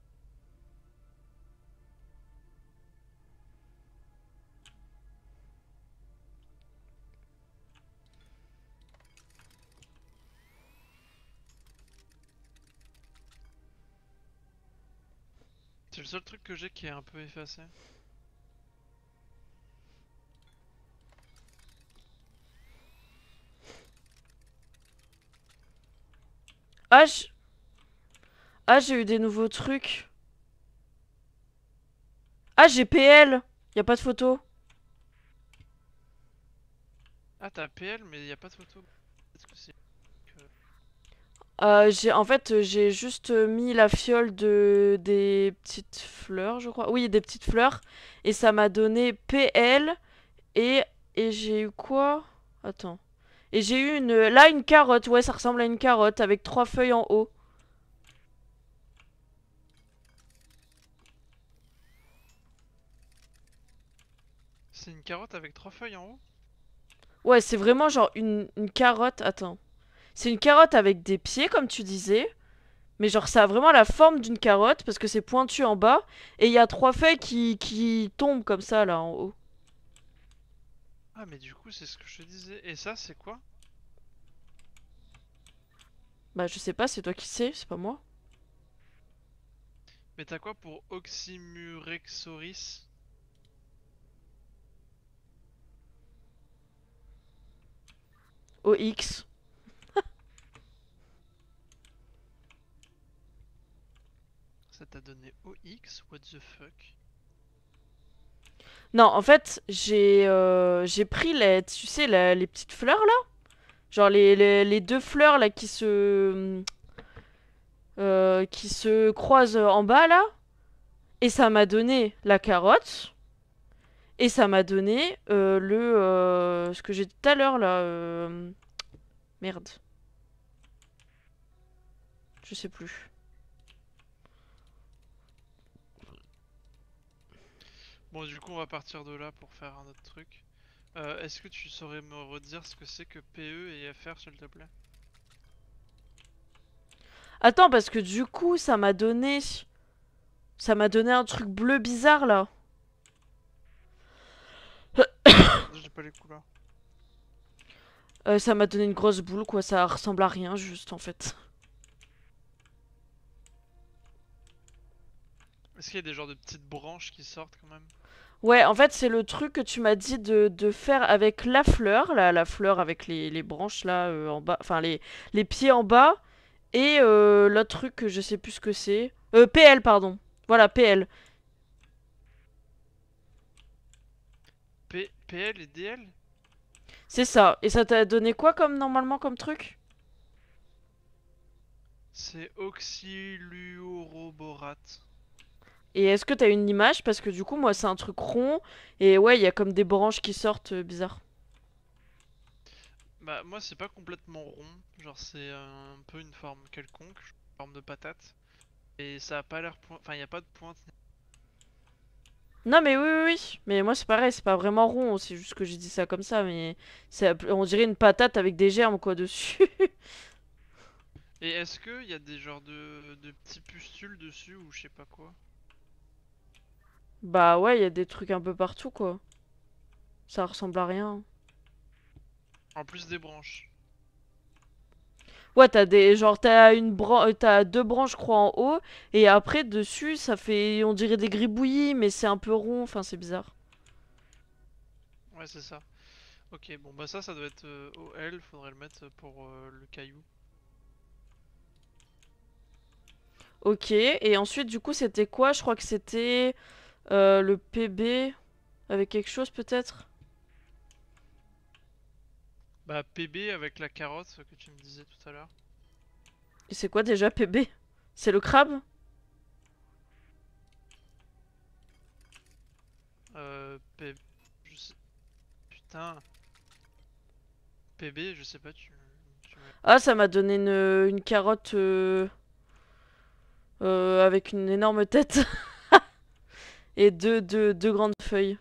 B: C'est le seul truc que j'ai qui est un peu effacé.
A: Ah, ah, j'ai eu des nouveaux trucs. Ah, j'ai PL. Y a pas de photo.
B: Ah, t'as PL, mais y a pas de photo. Est-ce que c'est... que-
A: En fait, j'ai juste mis la fiole des petites fleurs, je crois. Oui, des petites fleurs. Et ça m'a donné PL. Et, et j'ai eu quoi? Attends. Et j'ai eu là, une carotte. Ouais, ça ressemble à une carotte avec 3 feuilles en haut.
B: C'est une carotte avec 3 feuilles en haut?
A: Ouais, c'est vraiment genre une carotte. Attends. C'est une carotte avec des pieds, comme tu disais. Mais genre, ça a vraiment la forme d'une carotte parce que c'est pointu en bas. Et il y a 3 feuilles qui tombent comme ça, là, en haut.
B: Ah, mais du coup, c'est ce que je te disais. Et ça, c'est quoi?
A: Bah, je sais pas, c'est toi qui sais, c'est pas moi.
B: Mais t'as quoi pour Oxymurexoris?
A: OX.
B: Ça t'a donné OX? What the fuck?
A: Non, en fait, j'ai pris tu sais, les petites fleurs là. Genre les 2 fleurs là qui se croisent en bas là. Et ça m'a donné la carotte. Et ça m'a donné ce que j'ai dit tout à l'heure là. Merde. Je sais plus.
B: Bon, du coup, on va partir de là pour faire un autre truc. Est-ce que tu saurais me redire ce que c'est que PE et FR, s'il te plaît?
A: Attends, parce que du coup, ça m'a donné. Ça m'a donné un truc bleu bizarre là.
B: J'ai pas les couleurs.
A: Ça m'a donné une grosse boule quoi. Ça ressemble à rien juste en fait.
B: Est-ce qu'il y a des genres de petites branches qui sortent quand même?
A: Ouais, en fait, c'est le truc que tu m'as dit de faire avec la fleur, la fleur avec les branches là en bas, enfin les pieds en bas, et l'autre truc que je sais plus ce que c'est. PL, pardon. Voilà, PL.
B: PL et DL?
A: C'est ça. Et ça t'a donné quoi comme normalement comme truc?
B: C'est oxyluoroborate.
A: Et est-ce que t'as une image? Parce que du coup, moi, c'est un truc rond, et ouais, il y a comme des branches qui sortent bizarres.
B: Bah moi c'est pas complètement rond, genre c'est un peu une forme quelconque, forme de patate. Et ça a pas l'air enfin y a pas de pointe.
A: Non, mais oui, oui, oui. Mais moi, c'est pareil, c'est pas vraiment rond, c'est juste que j'ai dit ça comme ça, mais on dirait une patate avec des germes, quoi, dessus.
B: Et est-ce que y a des genres de petits pustules dessus ou je sais pas quoi?
A: Bah ouais, il y a des trucs un peu partout, quoi. Ça ressemble à rien.
B: En plus des branches.
A: Ouais, t'as des. Genre, t'as deux branches, je crois, en haut, et après, dessus, ça fait. On dirait des gribouillis, mais c'est un peu rond, enfin, c'est bizarre.
B: Ouais c'est ça. Ok bon bah ça doit être OL, faudrait le mettre pour le caillou.
A: Ok, et ensuite, du coup, c'était quoi? Je crois que c'était le PB avec quelque chose, peut-être?
B: Bah PB avec la carotte que tu me disais tout à l'heure.
A: Et c'est quoi déjà PB? C'est le crabe?
B: PB... Je sais... Putain... PB je sais pas
A: Ah, ça m'a donné une carotte avec une énorme tête et deux grandes feuilles.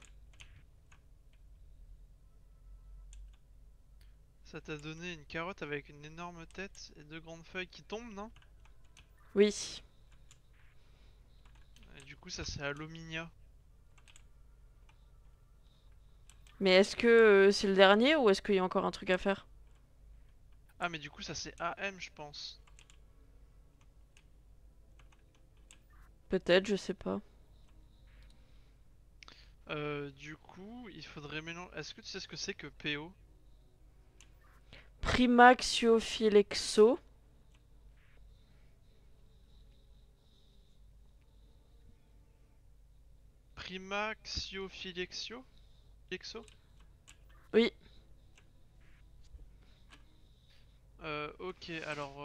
B: Ça t'a donné une carotte avec une énorme tête et deux grandes feuilles qui tombent, non?
A: Oui.
B: Et du coup ça c'est Allominia.
A: Mais est-ce que c'est le dernier ou est-ce qu'il y a encore un truc à faire?
B: Ah mais du coup ça c'est AM je pense.
A: Peut-être, je sais pas.
B: Du coup il faudrait mélanger... Est-ce que tu sais ce que c'est que PO?
A: Primaxiophilexo.
B: Primaxiophilexio? Philexo?
A: Oui.
B: Ok alors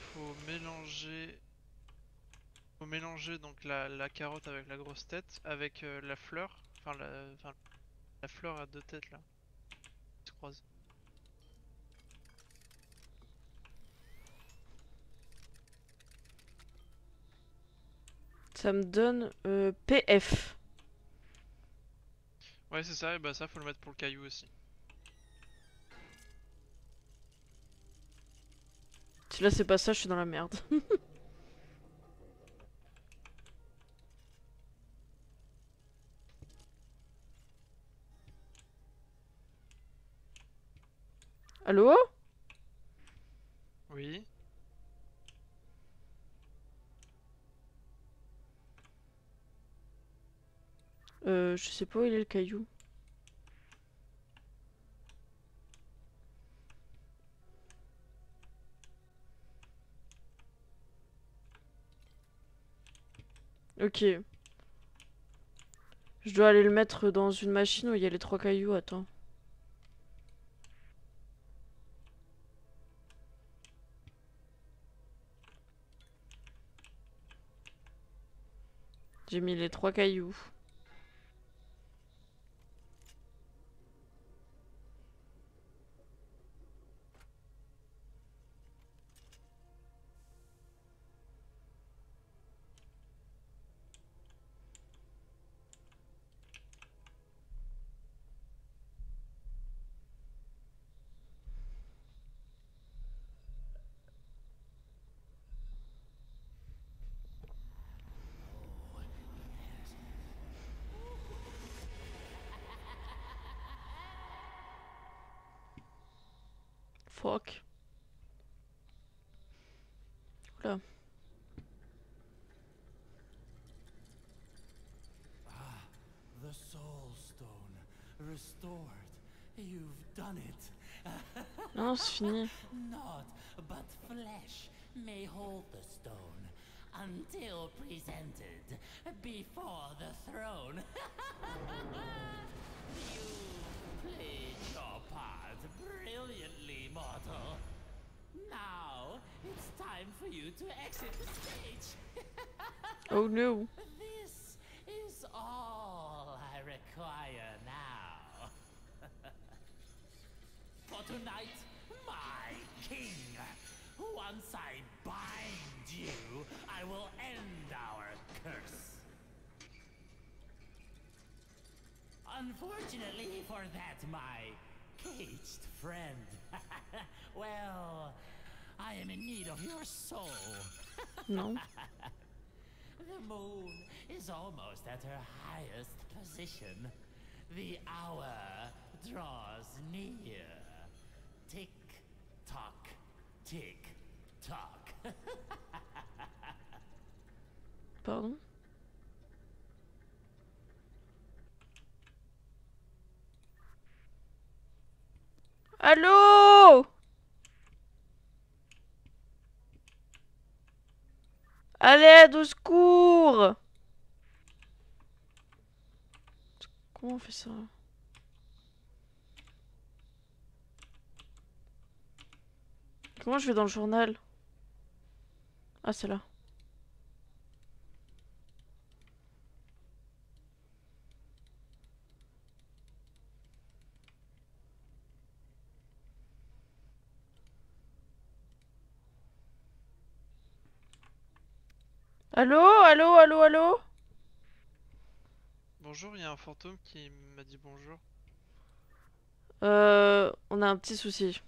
B: faut mélanger donc la carotte avec la grosse tête avec la fleur. Enfin, la fleur à deux têtes là. Qui se croisent.
A: Ça me donne PF.
B: Ouais c'est ça, et bah ça faut le mettre pour le caillou aussi.
A: Si là c'est pas ça, je suis dans la merde. Allô?
B: Oui.
A: Je sais pas où il est le caillou. Ok. Je dois aller le mettre dans une machine où il y a les trois cailloux, attends. J'ai mis les trois cailloux. Fuck. Oula.
E: restored. You've done it.
A: Non, c'est fini.
E: Naught but flesh may hold the stone until presented before the throne. You played your part brilliantly, mortal. Now it's time for you to exit the stage.
A: Oh no.
E: This is all I require now. For tonight, my king. Once I bind you, I will end our curse. Unfortunately for that, my caged friend. Well, I am in need of your soul.
A: Non.
E: The moon is almost at her highest position. The hour draws near. Tick tock, tick tock.
A: Pardon. Allô? À l'aide, au secours! Comment on fait ça? Comment je vais dans le journal? Ah, c'est là. Allô? Allô? Allô? Allô?
B: Bonjour, il y a un fantôme qui m'a dit bonjour.
A: On a un petit souci.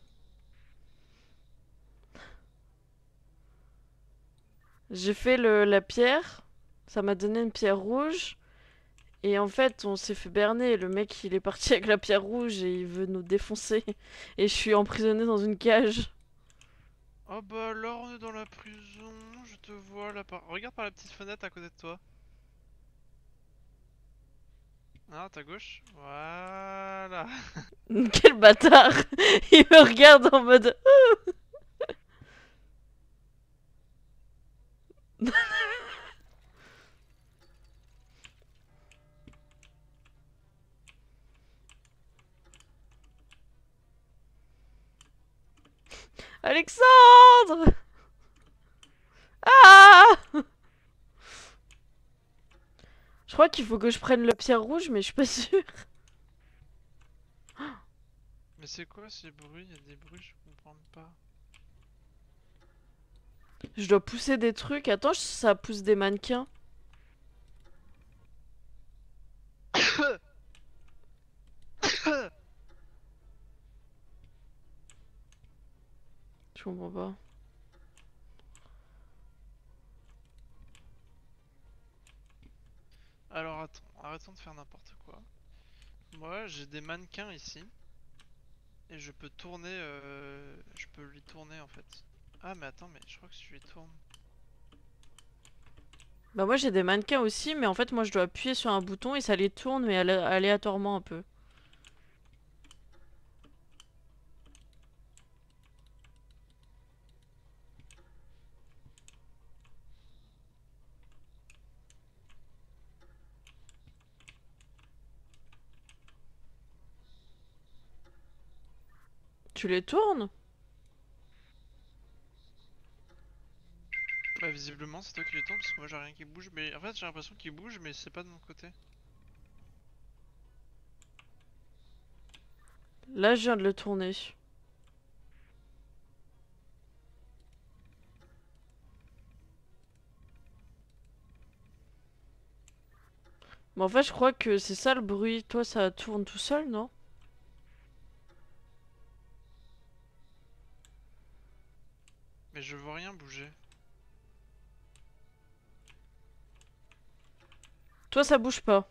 A: J'ai fait la pierre. Ça m'a donné une pierre rouge. Et en fait, on s'est fait berner. Le mec, il est parti avec la pierre rouge et il veut nous défoncer. Et je suis emprisonné dans une cage.
B: Oh bah alors on est dans la prison, je te vois là par... Regarde par la petite fenêtre à côté de toi. Ah, à ta gauche. Voilà.
A: Quel bâtard! Il me regarde en mode... Alexandre! Ah! Je crois qu'il faut que je prenne la pierre rouge, mais je suis pas sûre.
B: Mais c'est quoi ces bruits? Il y a des bruits, je comprends pas.
A: Je dois pousser des trucs. Attends, ça pousse des mannequins. Je comprends pas.
B: Alors attends, arrêtons de faire n'importe quoi. Moi j'ai des mannequins ici. Et je peux tourner, je peux lui tourner en fait. Ah mais attends, mais je crois que si je lui tourne...
A: Bah moi j'ai des mannequins aussi, mais en fait moi je dois appuyer sur un bouton et ça les tourne, mais aléatoirement un peu. Tu les tournes?
B: Bah visiblement c'est toi qui les tourne parce que moi j'ai rien qui bouge. Mais en fait j'ai l'impression qu'il bouge mais c'est pas de mon côté.
A: Là je viens de le tourner. Mais en fait je crois que c'est ça le bruit. Toi ça tourne tout seul, non?
B: Mais je vois rien bouger.
A: Toi ça bouge pas.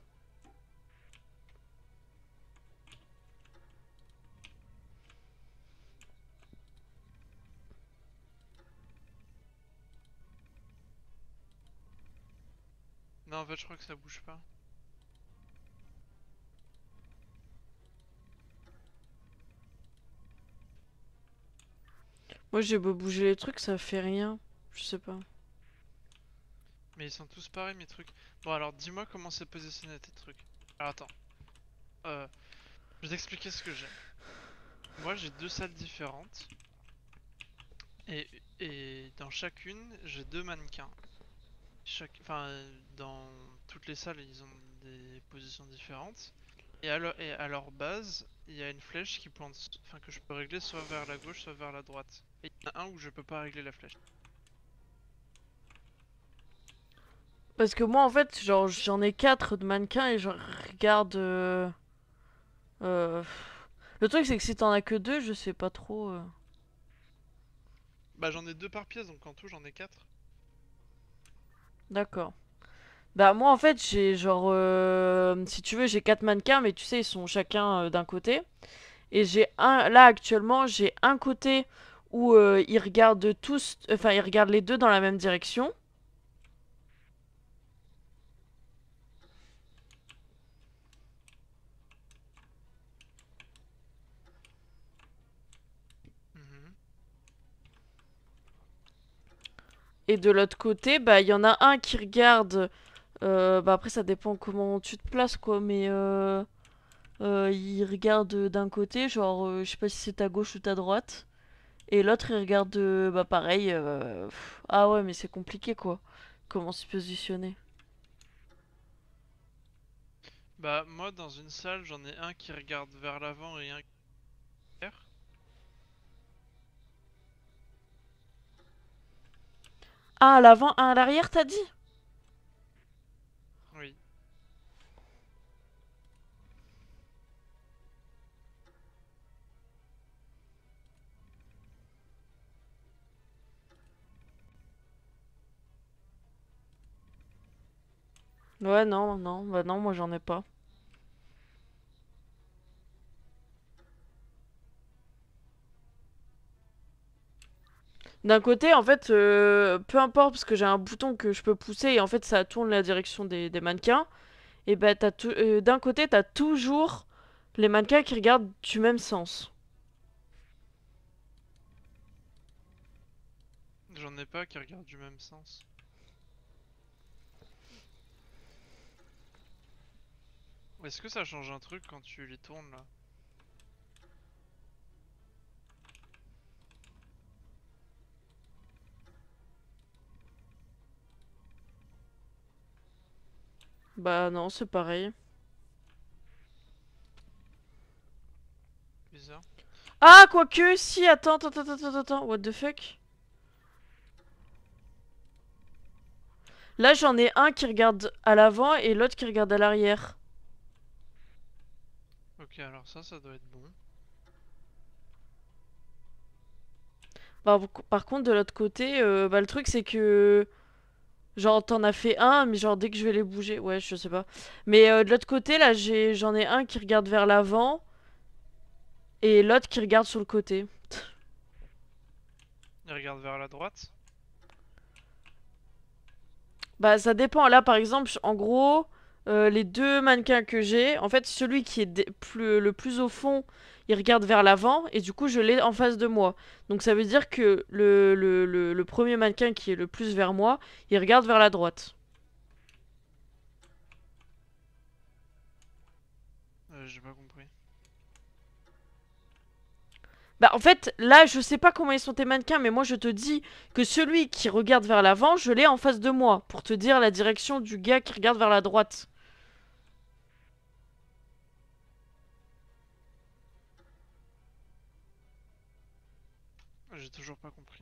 B: Non en fait je crois que ça bouge pas.
A: Moi j'ai beau bouger les trucs, ça fait rien. Je sais pas.
B: Mais ils sont tous pareils mes trucs. Bon alors dis-moi comment c'est positionné tes trucs. Alors attends. Je vais t'expliquer ce que j'ai. Moi j'ai deux salles différentes. Et dans chacune j'ai deux mannequins. Enfin dans toutes les salles ils ont des positions différentes. Et à leur base, il y a une flèche qui pointe, enfin que je peux régler soit vers la gauche, soit vers la droite. Et il y en a un où je peux pas régler la flèche.
A: Parce que moi en fait, genre j'en ai 4 de mannequins et je regarde. Euh, Le truc c'est que si t'en as que 2, je sais pas trop.
B: Bah j'en ai deux par pièce, donc en tout j'en ai quatre.
A: D'accord. Bah moi en fait j'ai genre si tu veux j'ai 4 mannequins mais tu sais ils sont chacun d'un côté et j'ai un là actuellement j'ai un côté où ils regardent tous enfin ils regardent les deux dans la même direction.
B: Mhm.
A: Et de l'autre côté bah il y en a un qui regarde bah après ça dépend comment tu te places quoi mais il regarde d'un côté genre je sais pas si c'est ta gauche ou ta droite et l'autre il regarde bah pareil ah ouais mais c'est compliqué quoi comment se positionner.
B: Bah moi dans une salle j'en ai un qui regarde vers l'avant et un qui regarde vers.
A: Un à l'avant, un à l'arrière, t'as dit?
B: Oui.
A: Ouais, non, non, bah non, moi j'en ai pas. D'un côté, en fait, peu importe, parce que j'ai un bouton que je peux pousser et en fait ça tourne la direction des mannequins. Et bah, d'un côté, t'as toujours les mannequins qui regardent du même sens.
B: J'en ai pas qui regardent du même sens. Est-ce que ça change un truc quand tu les tournes là?
A: Bah non, c'est pareil.
B: Bizarre.
A: Ah, quoique, si, attends, what the fuck? Là, j'en ai un qui regarde à l'avant et l'autre qui regarde à l'arrière.
B: Ok alors ça doit être bon.
A: Par contre, de l'autre côté, bah le truc c'est que genre, t'en as fait un, mais genre, dès que je vais les bouger. Ouais, je sais pas. Mais de l'autre côté, là, j'en ai un qui regarde vers l'avant et l'autre qui regarde sur le côté.
B: Il regarde vers la droite.
A: Bah, ça dépend. Là, par exemple, en gros, les deux mannequins que j'ai, en fait, celui qui est le plus au fond, il regarde vers l'avant et du coup, je l'ai en face de moi. Donc, ça veut dire que le premier mannequin qui est le plus vers moi, il regarde vers la droite.
B: J'ai pas compris.
A: Bah en fait, là, je sais pas comment ils sont tes mannequins, mais moi je te dis que celui qui regarde vers l'avant, je l'ai en face de moi, pour te dire la direction du gars qui regarde vers la droite.
B: J'ai toujours pas compris.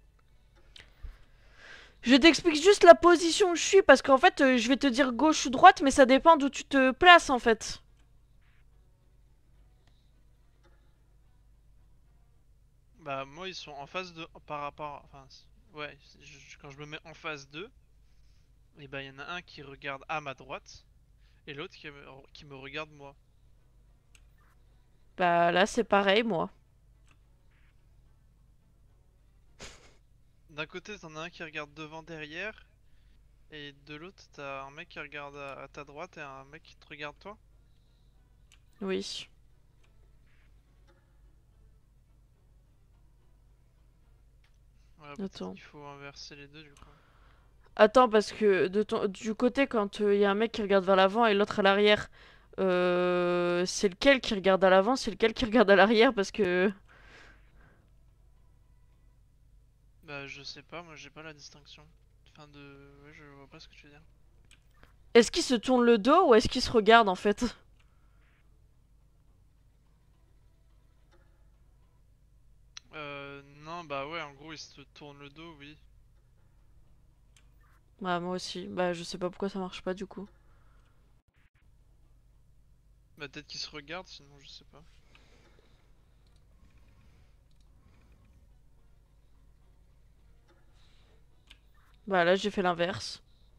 A: Je t'explique juste la position où je suis, parce qu'en fait, je vais te dire gauche ou droite, mais ça dépend d'où tu te places en fait.
B: Bah moi ils sont en face de par rapport enfin ouais, quand je me mets en face d'eux, et bah il y en a un qui regarde à ma droite et l'autre qui me regarde moi.
A: Bah là, c'est pareil, moi.
B: D'un côté t'en as un qui regarde devant derrière et de l'autre t'as un mec qui regarde à ta droite et un mec qui te regarde toi.
A: Oui.
B: peut-être
A: Attends.
B: qu'il faut inverser les deux du coup.
A: Attends, parce que du côté, quand il y a un mec qui regarde vers l'avant et l'autre à l'arrière, c'est lequel qui regarde à l'avant, c'est lequel qui regarde à l'arrière, parce que...
B: Bah je sais pas, moi j'ai pas la distinction. Enfin de... Ouais, je vois pas ce que tu veux dire.
A: Est-ce qu'ils se tournent le dos ou est-ce qu'ils se regardent en fait?
B: Non, bah ouais, en gros, il se tourne le dos, oui.
A: Bah moi aussi, bah je sais pas pourquoi ça marche pas du coup.
B: Bah peut-être qu'il se regarde, sinon je sais pas.
A: Bah là j'ai fait l'inverse.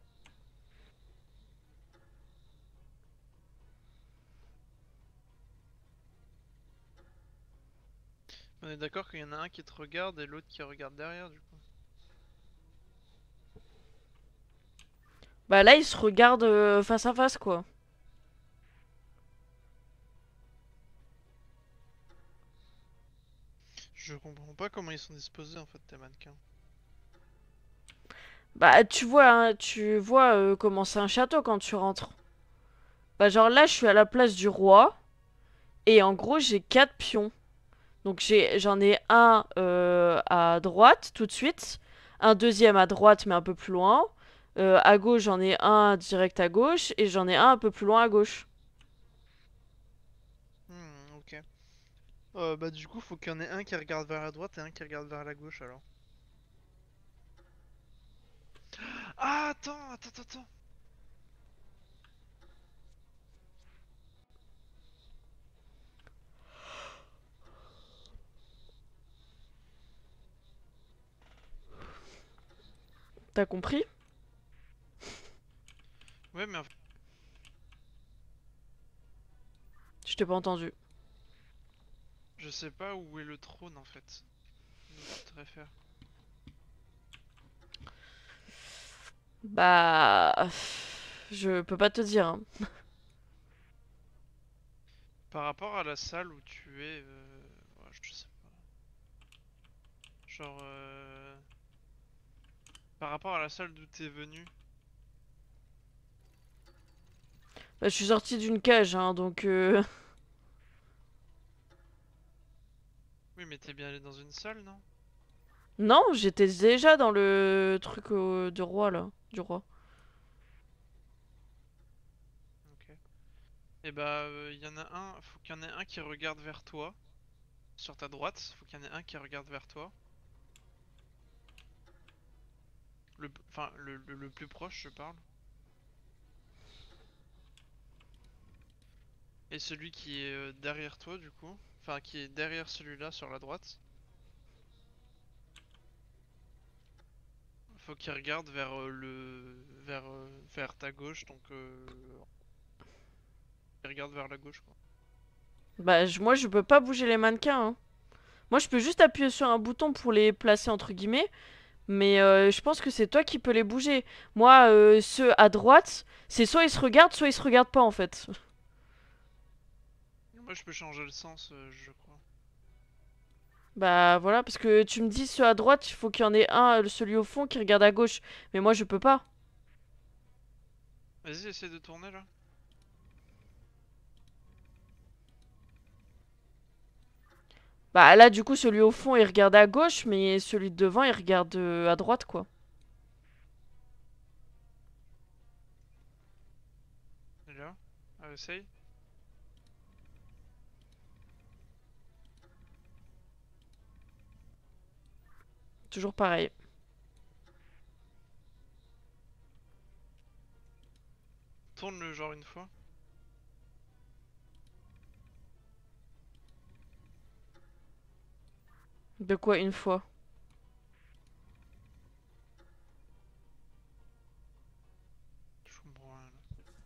B: On est d'accord qu'il y en a un qui te regarde et l'autre qui regarde derrière, du coup.
A: Bah là ils se regardent face à face quoi.
B: Je comprends pas comment ils sont disposés en fait, tes mannequins.
A: Bah tu vois comment c'est un château quand tu rentres. Bah genre là je suis à la place du roi et en gros j'ai 4 pions. Donc j'en ai un à droite tout de suite, un deuxième à droite mais un peu plus loin. À gauche j'en ai un direct à gauche et j'en ai un peu plus loin à gauche.
B: Ok. Bah du coup, faut qu'il y en ait un qui regarde vers la droite et un qui regarde vers la gauche alors. Ah, attends.
A: T'as compris?
B: Ouais, mais
A: Je t'ai pas entendu.
B: je sais pas où est le trône en fait. D'où tu te réfères.
A: Bah... Je peux pas te dire, hein.
B: Par rapport à la salle où tu es, ouais, je sais pas. Genre, par rapport à la salle d'où t'es venu.
A: Bah, je suis sortie d'une cage, hein, donc...
B: Oui, mais t'es bien allé dans une salle, non?
A: Non, j'étais déjà dans le truc du roi, là. Du roi.
B: Ok. Et bah, il y en a un, faut qu'il y en ait un qui regarde vers toi. Sur ta droite, faut qu'il y en ait un qui regarde vers toi. Enfin, le plus proche, je parle. Et celui qui est derrière toi, du coup. Enfin, qui est derrière celui-là sur la droite. Faut qu'il regarde vers vers ta gauche, donc il regarde vers la gauche, quoi.
A: Bah, moi, je peux pas bouger les mannequins, hein. Moi, je peux juste appuyer sur un bouton pour les placer, entre guillemets. Mais je pense que c'est toi qui peux les bouger. Moi, ceux à droite, c'est soit ils se regardent, soit ils se regardent pas, en fait.
B: Moi, je peux changer le sens, je crois.
A: Bah, voilà, parce que tu me dis ceux à droite, il faut qu'il y en ait un, celui au fond, qui regarde à gauche. Mais moi, je peux pas.
B: Vas-y, essaie de tourner là.
A: Bah là, du coup, celui au fond, il regarde à gauche, mais celui de devant, il regarde à droite, quoi.
B: Et là, essaye.
A: Toujours pareil.
B: Tourne le genre une fois.
A: De quoi une fois?
B: Je comprends rien, là.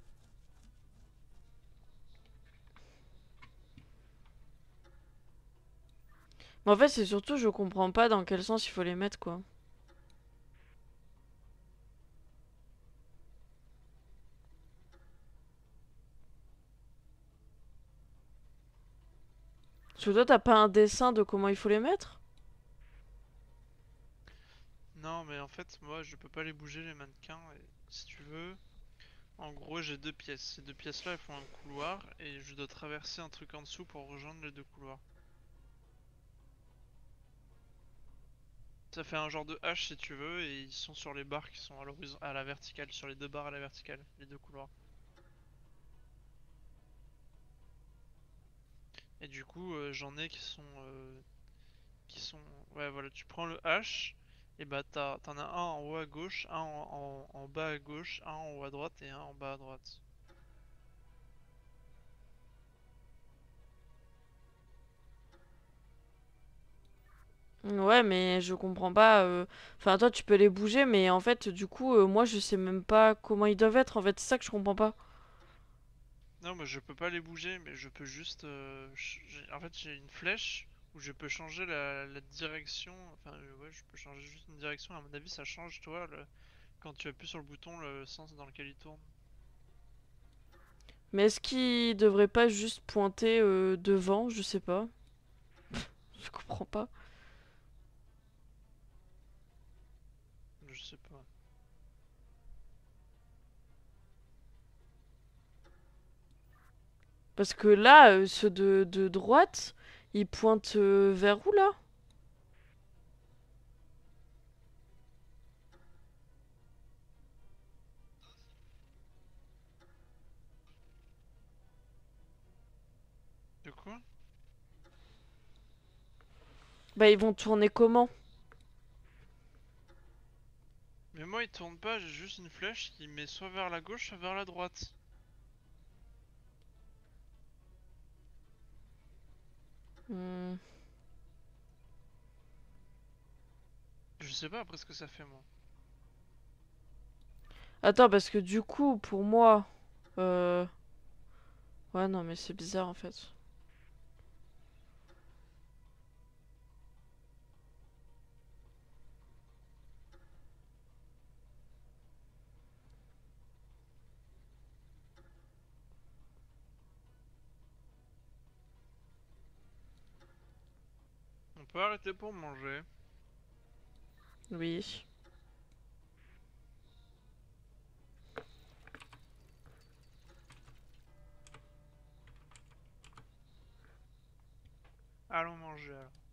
A: Mais en fait, c'est surtout, je comprends pas dans quel sens il faut les mettre, quoi. Parce que toi, t'as pas un dessin de comment il faut les mettre?
B: Non, mais en fait, moi, je peux pas les bouger, les mannequins. Et si tu veux, en gros, j'ai deux pièces. Ces deux pièces-là, elles font un couloir et je dois traverser un truc en dessous pour rejoindre les deux couloirs. Ça fait un genre de H si tu veux, et ils sont sur les barres qui sont à l'horizon, à la verticale, sur les deux barres à la verticale, les deux couloirs. Et du coup, j'en ai qui sont, ouais, voilà, tu prends le H, et bah t'en as un en haut à gauche, un en bas à gauche, un en haut à droite et un en bas à droite.
A: Ouais, mais je comprends pas. Enfin, toi, tu peux les bouger, mais en fait, du coup, moi, je sais même pas comment ils doivent être. En fait, c'est ça que je comprends pas.
B: Non, moi je peux pas les bouger, mais je peux juste, en fait, j'ai une flèche où je peux changer la direction. Enfin, ouais, je peux changer juste une direction. À mon avis, ça change, toi, quand tu appuies sur le bouton, le sens dans lequel il tourne.
A: Mais est-ce qu'ils devraient pas juste pointer devant? Je sais pas. Je comprends pas.
B: Je sais pas.
A: Parce que là, ceux de droite, ils pointent vers où là?
B: De quoi?
A: Bah, ils vont tourner comment?
B: Mais moi, il tourne pas, j'ai juste une flèche qui met soit vers la gauche, soit vers la droite.
A: Hmm.
B: Je sais pas après ce que ça fait, moi.
A: Attends, parce que du coup, pour moi... Euh... Ouais, non, mais c'est bizarre en fait.
B: On peut arrêter pour manger.
A: Oui.
B: Allons manger alors.